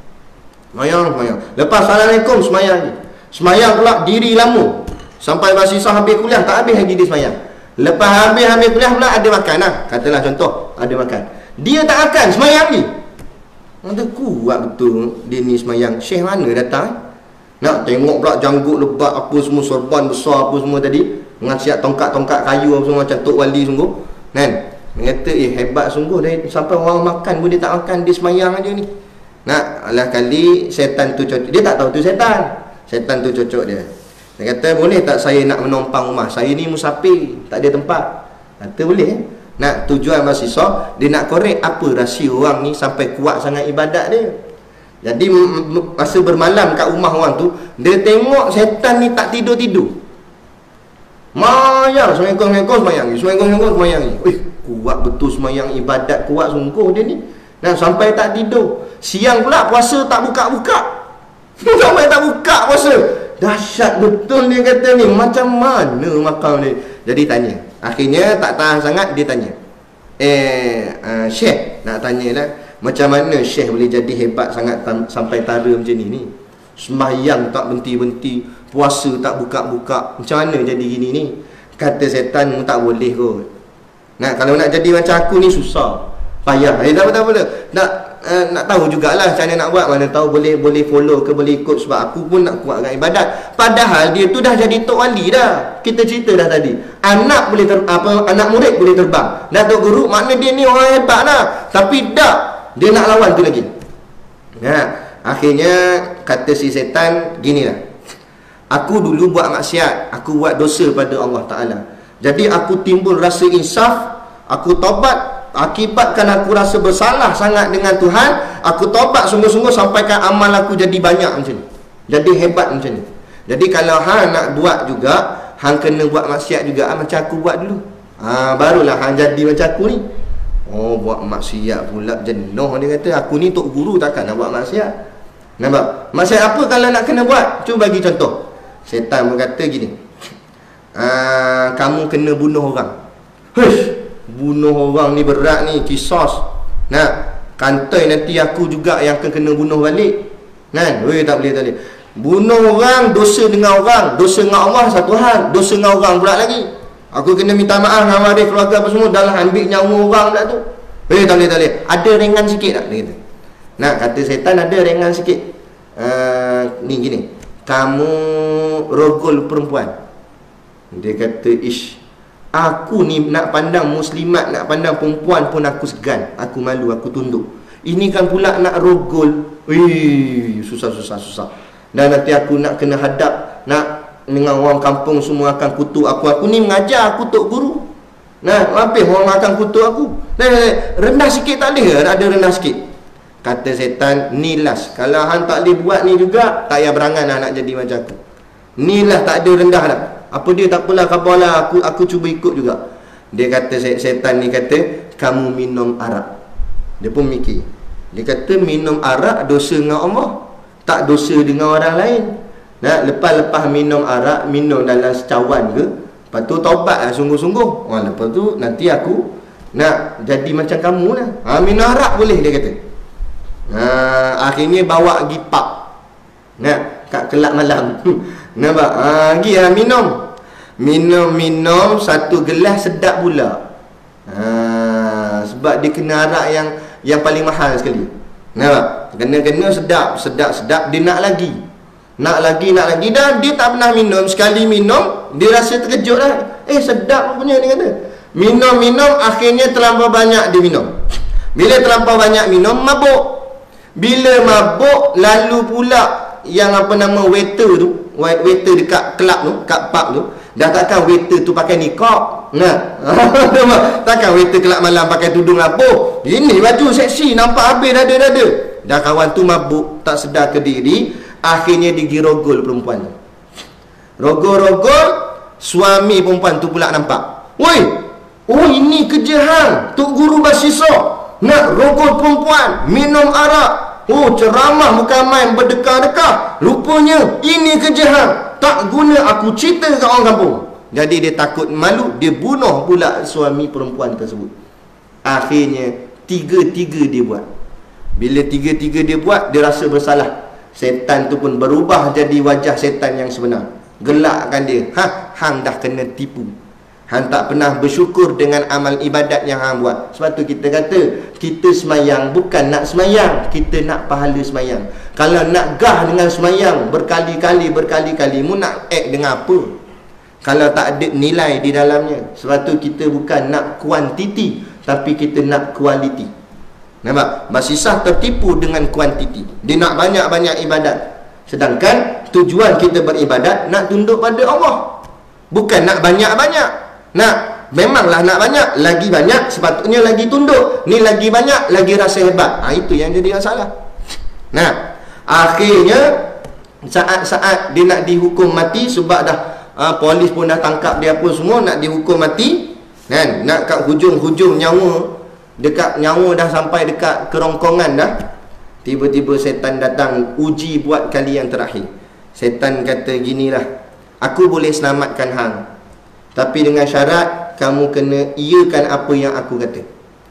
S1: Lepas Assalamualaikum, semayang pula diri lama sampai Basisah habis kuliah, tak habis lagi dia semayang. Lepas habis kuliah pula ada makan lah. Katalah contoh, ada makan, dia tak makan, semayang ni. Kata kuat betul dia ni semayang. Syekh mana datang? Nak tengok pula janggut lebat apa semua, sorban besar apa semua tadi, dengan siap tongkat-tongkat kayu apa semua, macam tok wali sungguh, kan? Dia kata hebat sungguh, dia sampai orang makan pun dia tak makan, dia semayang aja ni. Alah kali setan tu cocok. Dia tak tahu tu setan tu cocok dia. Dia kata, boleh tak saya nak menumpang rumah, saya ni musafir, tak ada tempat. Kata boleh. Tujuan Basisah, dia nak korek apa rahsia orang ni sampai kuat sangat ibadat dia. Jadi masa bermalam kat rumah orang tu, dia tengok setan ni tak tidur-tidur, mayang, semayang ni. Kuat betul semayang, ibadat kuat sungguh dia ni. Sampai tak tidur. Siang pula puasa tak buka-buka. Sampai tak buka puasa. Dahsyat betul dia kata ni. Macam mana makam dia? Jadi tanya. Akhirnya tak tahan sangat, dia tanya, Syekh nak tanya lah, macam mana Syekh boleh jadi hebat sangat sampai tara macam ni? Semayang tak berhenti-henti, puasa tak buka-buka, macam mana jadi gini ni? Kata setan, tak boleh kot. Kalau nak jadi macam aku ni susah, payah. Tak boleh. Nak tahu jugalah macam mana nak buat. Mana tahu boleh follow ke, boleh ikut. Sebab aku pun nak kuatkan ibadat. Padahal dia tu dah jadi tok wali dah. Kita cerita dah tadi, anak anak murid boleh terbang. Dan tok guru, makna dia ni orang hebat lah. Tapi tak, dia nak lawan tu lagi. Akhirnya kata si setan, ginilah, aku dulu buat maksiat, aku buat dosa pada Allah Ta'ala. Jadi aku timbul rasa insaf, aku taubat, Akibatkan aku rasa bersalah sangat dengan Tuhan, aku taubat sungguh-sungguh sampaikan amal aku jadi banyak macam ni, jadi hebat macam ni. Jadi kalau hang nak buat juga, hang kena buat maksiat juga macam aku buat dulu. Barulah hang jadi macam aku ni. Oh, buat maksiat pula jenuh. Dia kata aku ni tok guru, takkan nak buat maksiat. Nampak? Maksiat apa kalau nak kena buat? Cuba bagi contoh. Setan berkata gini, kamu kena bunuh orang. Hush, bunuh orang ni berat ni, kisos. Nah, kantai nanti aku juga yang akan kena bunuh balik. Kan? Weh, tak boleh, tak boleh. Bunuh orang, dosa dengan orang. Dosa dengan Allah satu hal, dosa dengan orang pula lagi. Aku kena minta maaf dengan waris keluarga apa semua, dalam ambil nyawa orang pula tu. Weh, tak boleh, tak boleh. Ada ringan sikit tak? Dia kata. Nah, kata setan ada ringan sikit. Ni gini, kamu rogol perempuan. Dia kata, ish, aku ni nak pandang muslimat, nak pandang perempuan pun aku segan, aku malu, aku tunduk. Ini kan pula nak rogol. Susah. Dan nanti aku nak kena hadap, nak dengan orang kampung semua akan kutuk aku. Aku ni mengajar, aku tok guru. Nah, habis orang akan kutuk aku. Rendah sikit tak boleh ke? Ada rendah sikit. Kata setan, ni las. Kalau hang tak boleh buat ni juga, tak payah berangan lah nak jadi macam aku. Ni lah, tak ada rendah lah. Apa dia, tak apalah, khabarlah, aku cuba ikut juga. Dia kata, setan ni kata, kamu minum arak. Dia pun mikir. Dia kata, minum arak dosa dengan Allah, tak dosa dengan orang lain. Nah, lepas minum arak, minum dalam secawan ke, lepas tu taubat lah sungguh-sungguh. Lepas tu nanti aku nak jadi macam kamu lah. Minum arak boleh, dia kata. Akhirnya bawa pergi pub, nah, kat kelab malam. Nampak? Pergi minum satu gelas sedap pula. Sebab dia kena arak yang paling mahal sekali. Nampak? Kena sedap. Dia nak lagi. Dan dia tak pernah minum. Sekali minum, dia rasa terkejut lah. Sedap punya, dia kata. Minum, akhirnya terlampau banyak dia minum. Bila terlampau banyak minum, mabuk. Bila mabuk, lalu pula yang apa nama waiter dekat kelab tu, kat pub tu, dah takkan waiter tu pakai niqab. Nah. Takkan waiter kelab malam pakai tudung labuh. Ini baju seksi, nampak habis dada-dada. Dah kawan tu mabuk, tak sedar ke diri. Akhirnya digirogol perempuan tu. Rogol, suami perempuan tu pula nampak. Woi, ini kerja hang, tok guru basisa. Nak rogol perempuan, minum arak. Ceramah bukan main berdekah-dekah. Rupanya ini kerja hang. Tak guna aku cerita kat orang kampung. Jadi dia takut malu, dia bunuh pula suami perempuan tersebut. Akhirnya tiga-tiga dia buat. Bila tiga-tiga dia buat, dia rasa bersalah. Setan tu pun berubah jadi wajah setan yang sebenar. Gelakkan dia. Hang dah kena tipu. Hang tak pernah bersyukur dengan amal ibadat yang hang buat. Sebab tu kita kata, kita semayang bukan nak semayang, kita nak pahala semayang. Kalau nak gah dengan semayang berkali-kali, mu nak act dengan apa? Kalau tak ada nilai di dalamnya. Sebab tu kita bukan nak kuantiti, tapi kita nak kualiti. Nampak? Basisah tertipu dengan kuantiti. Dia nak banyak-banyak ibadat. Sedangkan tujuan kita beribadat nak tunduk pada Allah. Bukan nak banyak-banyak. Memanglah nak banyak, lagi banyak sepatutnya lagi tunduk. Ni lagi banyak, lagi rasa hebat. Itu yang jadi masalah. Akhirnya saat-saat dia nak dihukum mati, sebab dah polis pun dah tangkap dia apa semua, nak dihukum mati kan, nak kat hujung-hujung nyawa, dekat nyawa dah sampai dekat kerongkongan dah, tiba-tiba setan datang uji buat kali yang terakhir. Setan kata ginilah, aku boleh selamatkan hang, tapi dengan syarat kamu kena iakan apa yang aku kata.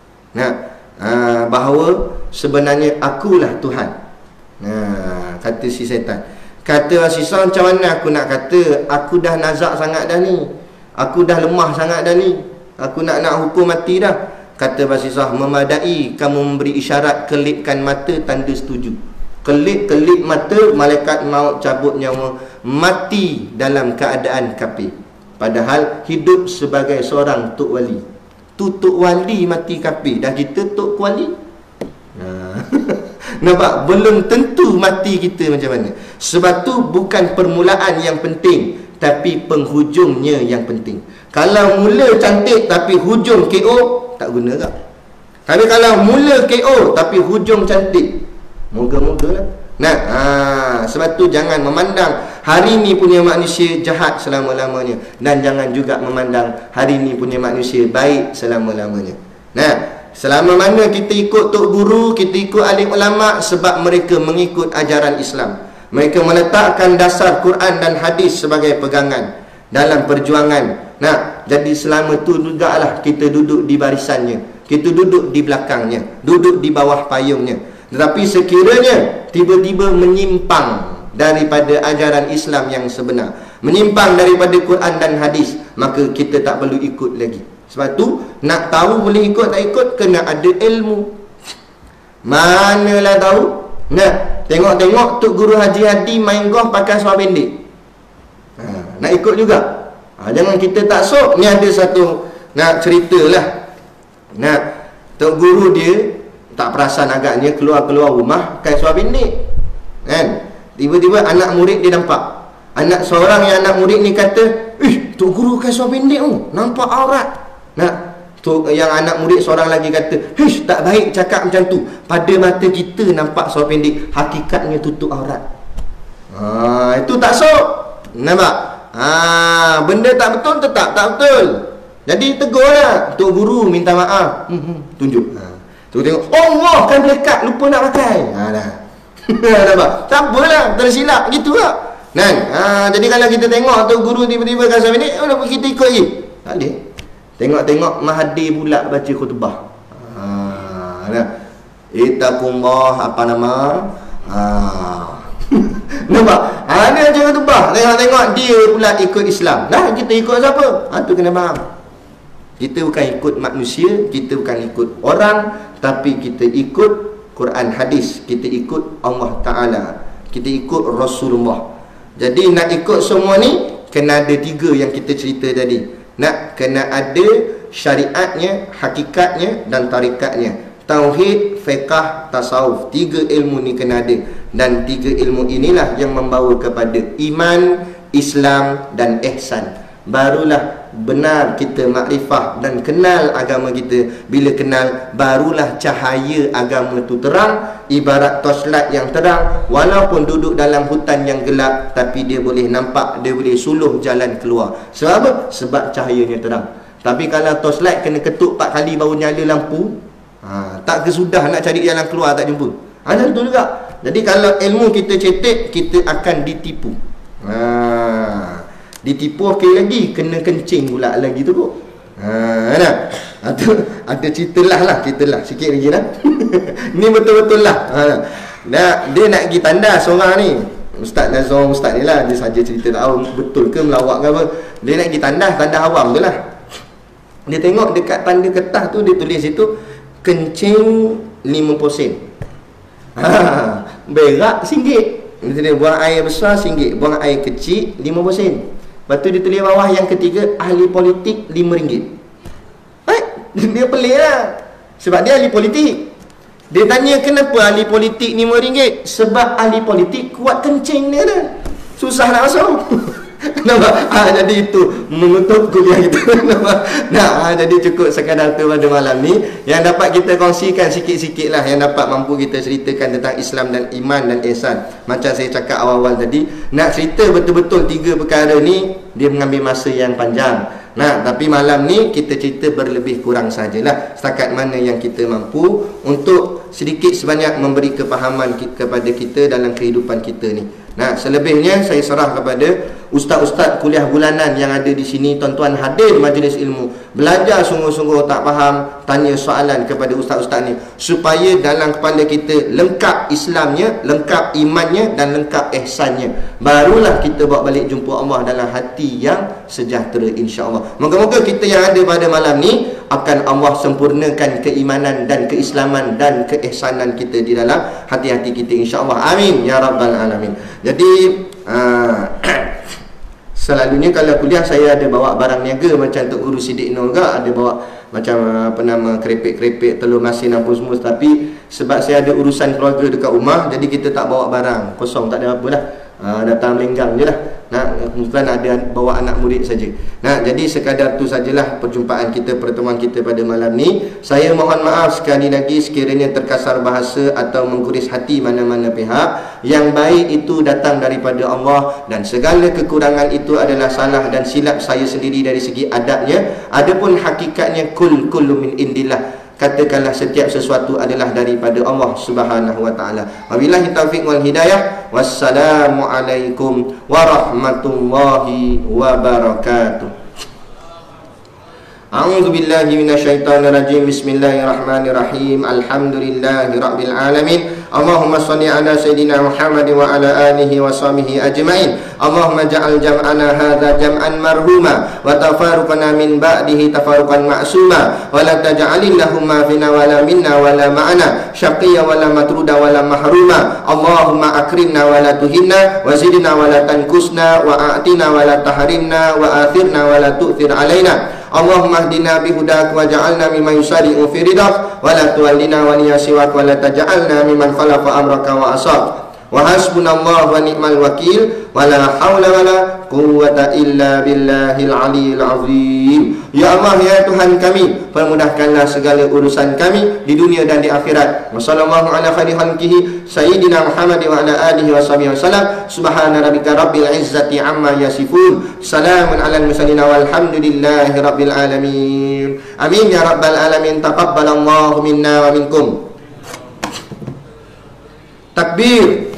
S1: Bahawa sebenarnya akulah Tuhan. Kata si setan. Kata Sisa, macam mana aku nak kata, aku dah nazak sangat dah ni, aku dah lemah sangat dah ni, aku nak hukum mati dah. Kata Basisah, memadai kamu memberi isyarat kelipkan mata, tanda setuju. Kelip mata, malaikat maut cabut nyawa, mati dalam keadaan kafir. Padahal hidup sebagai seorang tok wali. Tok wali mati kafir, dah kita tok wali. Nampak? Belum tentu mati kita macam mana. Sebab tu bukan permulaan yang penting, tapi penghujungnya yang penting. Kalau mula cantik tapi hujung KO, tak guna tak? Tapi kalau mula KO tapi hujung cantik, moga-moga lah. Nah, sebab tu jangan memandang hari ni punya manusia jahat selama-lamanya, dan jangan juga memandang hari ni punya manusia baik selama-lamanya. Nah, selama mana kita ikut tok guru, kita ikut alim ulama, sebab mereka mengikut ajaran Islam. Mereka meletakkan dasar Quran dan hadis sebagai pegangan dalam perjuangan. Nah, jadi selama tu jugalah kita duduk di barisannya, kita duduk di belakangnya, duduk di bawah payungnya. Tetapi sekiranya tiba-tiba menyimpang daripada ajaran Islam yang sebenar, menyimpang daripada Quran dan hadis, maka kita tak perlu ikut lagi. Sebab tu nak tahu boleh ikut tak ikut, kena ada ilmu. Manalah tahu. Nah, tengok-tengok Tok Guru Haji Hadi main golf pakai seluar pendek, nak ikut juga. Jangan kita tak sok. Ni ada satu nak ceritalah. Nah, Tok Guru dia tak perasan agaknya keluar-keluar rumah pakai seluar pendek, kan? Tiba-tiba anak murid dia nampak. Seorang yang anak murid ni kata, Tok Guru pakai seluar pendek tu, nampak aurat. Nah, yang anak murid seorang lagi kata, tak baik cakap macam tu. Pada mata kita nampak seluar pendek, hakikatnya tutup aurat. Itu tak sok. Nampak? Benda tak betul tetap tak betul. Jadi tegurlah. Tok Guru minta maaf. Tunjuk. Tu tengok, Allah kan dekat, lupa nak pakai. Dah. Nampak? Tak apalah, tersilap gitu lah. Kan? Jadi kalau kita tengok Tok Guru tiba-tiba kasar pendek, kita ikut lagi. Tak boleh. Tengok-tengok Mahathir pula baca khutbah. Ittaqullah, apa nama? Nampak? Dia baca khutbah. Tengok-tengok dia pula ikut Islam. Dah, kita ikut siapa? Tu kena faham. Kita bukan ikut manusia, kita bukan ikut orang, tapi kita ikut Quran hadis, kita ikut Allah Ta'ala, kita ikut Rasulullah. Jadi nak ikut semua ni, kena ada 3 yang kita cerita tadi. Nak kena ada syariatnya, hakikatnya dan tarikatnya. Tauhid, fiqh, tasawuf. 3 ilmu ni kena ada. Dan 3 ilmu inilah yang membawa kepada iman, Islam dan ihsan. Barulah benar kita makrifah dan kenal agama kita. Bila kenal, barulah cahaya agama tu terang. Ibarat torchlight yang terang, walaupun duduk dalam hutan yang gelap, tapi dia boleh nampak, dia boleh suluh jalan keluar. Sebab apa? Sebab cahayanya terang. Tapi kalau torchlight kena ketuk 4 kali baru nyala lampu, tak kesudah nak cari jalan keluar, tak jumpa. Macam tu juga. Jadi kalau ilmu kita cetek, kita akan ditipu. Ditipu okey lagi, kena kencing pula lagi tu kot. Ada ceritalah sikit lagi lah. Ni betul-betul lah. Dia nak pergi tanda seorang ni, Ustaz Nazom, Ustaz ni lah, dia saja cerita, tak tahu betul ke melawak ke apa. Dia nak pergi tanda awam tu lah. Dia tengok dekat tanda kertas tu, dia tulis situ kencing 50 sen. Berak RM1. Dia buang air besar RM1, buang air kecil 50 sen. Lepas tu dia tulis bawah yang ketiga, ahli politik RM5. Dia pelik lah. Sebab dia ahli politik. Dia tanya kenapa ahli politik RM5? Sebab ahli politik kuat kencing dia dah. Susah nak masuk. Nampak? Jadi itu menutup kuliah kita. Nampak? Jadi cukup sekadar tu pada malam ni, yang dapat kita kongsikan sikit-sikit lah, yang dapat mampu kita ceritakan tentang Islam dan iman dan ihsan. Macam saya cakap awal-awal tadi, nak cerita betul-betul 3 perkara ni, dia mengambil masa yang panjang. Tapi malam ni kita cerita berlebih kurang sajalah, setakat mana yang kita mampu untuk sedikit sebanyak memberi kepahaman kepada kita dalam kehidupan kita ni. Selebihnya saya serah kepada ustaz-ustaz kuliah bulanan yang ada di sini. Tuan-tuan hadir majlis ilmu, belajar sungguh-sungguh, tak faham, tanya soalan kepada ustaz-ustaz ni, supaya dalam kepala kita lengkap Islamnya, lengkap imannya dan lengkap ihsannya. Barulah kita bawa balik jumpa Allah dalam hati yang sejahtera, insya-Allah. Moga-moga kita yang ada pada malam ni akan Allah sempurnakan keimanan dan keislaman dan keihsanan kita di dalam hati-hati kita, insya-Allah. Amin ya rabbal alamin. Jadi selalunya kalau kuliah saya ada bawa barang niaga macam Tok Guru Siddiq Nur juga, ada bawa macam kerepek-kerepek, telur masin apa semua. Tapi sebab saya ada urusan keluarga dekat rumah, jadi kita tak bawa barang, kosong, tak ada apa lah. Datang melenggang je lah. bukan ada bawa anak murid saja. Jadi sekadar tu sajalah perjumpaan kita, pertemuan kita pada malam ni. Saya mohon maaf sekali lagi sekiranya terkasar bahasa atau mengguris hati mana-mana pihak. Yang baik itu datang daripada Allah, dan segala kekurangan itu adalah salah dan silap saya sendiri dari segi adabnya. Adapun hakikatnya kullu min indillah. Katakanlah setiap sesuatu adalah daripada Allah Subhanahu wa taala. Wabillahi taufiq wal hidayah. Wassalamu alaikum warahmatullahi wabarakatuh. A'udzu billahi minasyaitonir rajim. Bismillahirrahmanirrahim. Alhamdulillahi rabbil alamin. Allahumma shalli ala sayidina Muhammad wa ala alihi wa sahbihi ajmain. Allahumma ja'al jam'ana hadza jam'an marhuma wa tafarruqana min ba'dihi tafarruqan ma'suma wa la taj'alillahumma fina wa la minna wa la ma'ana syaqiyya wa la matruda wa la mahruma. Allahumma akrimna wa la tuhinna wa zidna wa la tankusna wa a'tina wa la tahrimna wa athirna wa la tu'thir alaina. Allahumma hdina bihudak wa ja'alna mimman yusari'u fi ridak wa la tuwallina waliya siwak wa la taj'alna mimman khalafa amraka wa asab. Wa hasbunallahu wa ni'mal wakil wa la hawla wa la quwwata illa billahil aliyil azim. Ya Allah, ya Tuhan kami, permudahkanlah segala urusan kami di dunia dan di akhirat. Wa sallallahu ala khairi khalqihi sayyidina Muhammad wa ala alihi wa sahbihi wasallam. Subhana rabbika rabbil izzati amma yasifun. Salamun alal mursalin walhamdulillahi rabbil alamin. Amin ya rabbal alamin. Taqabbalallahu minna wa minkum. Takbir.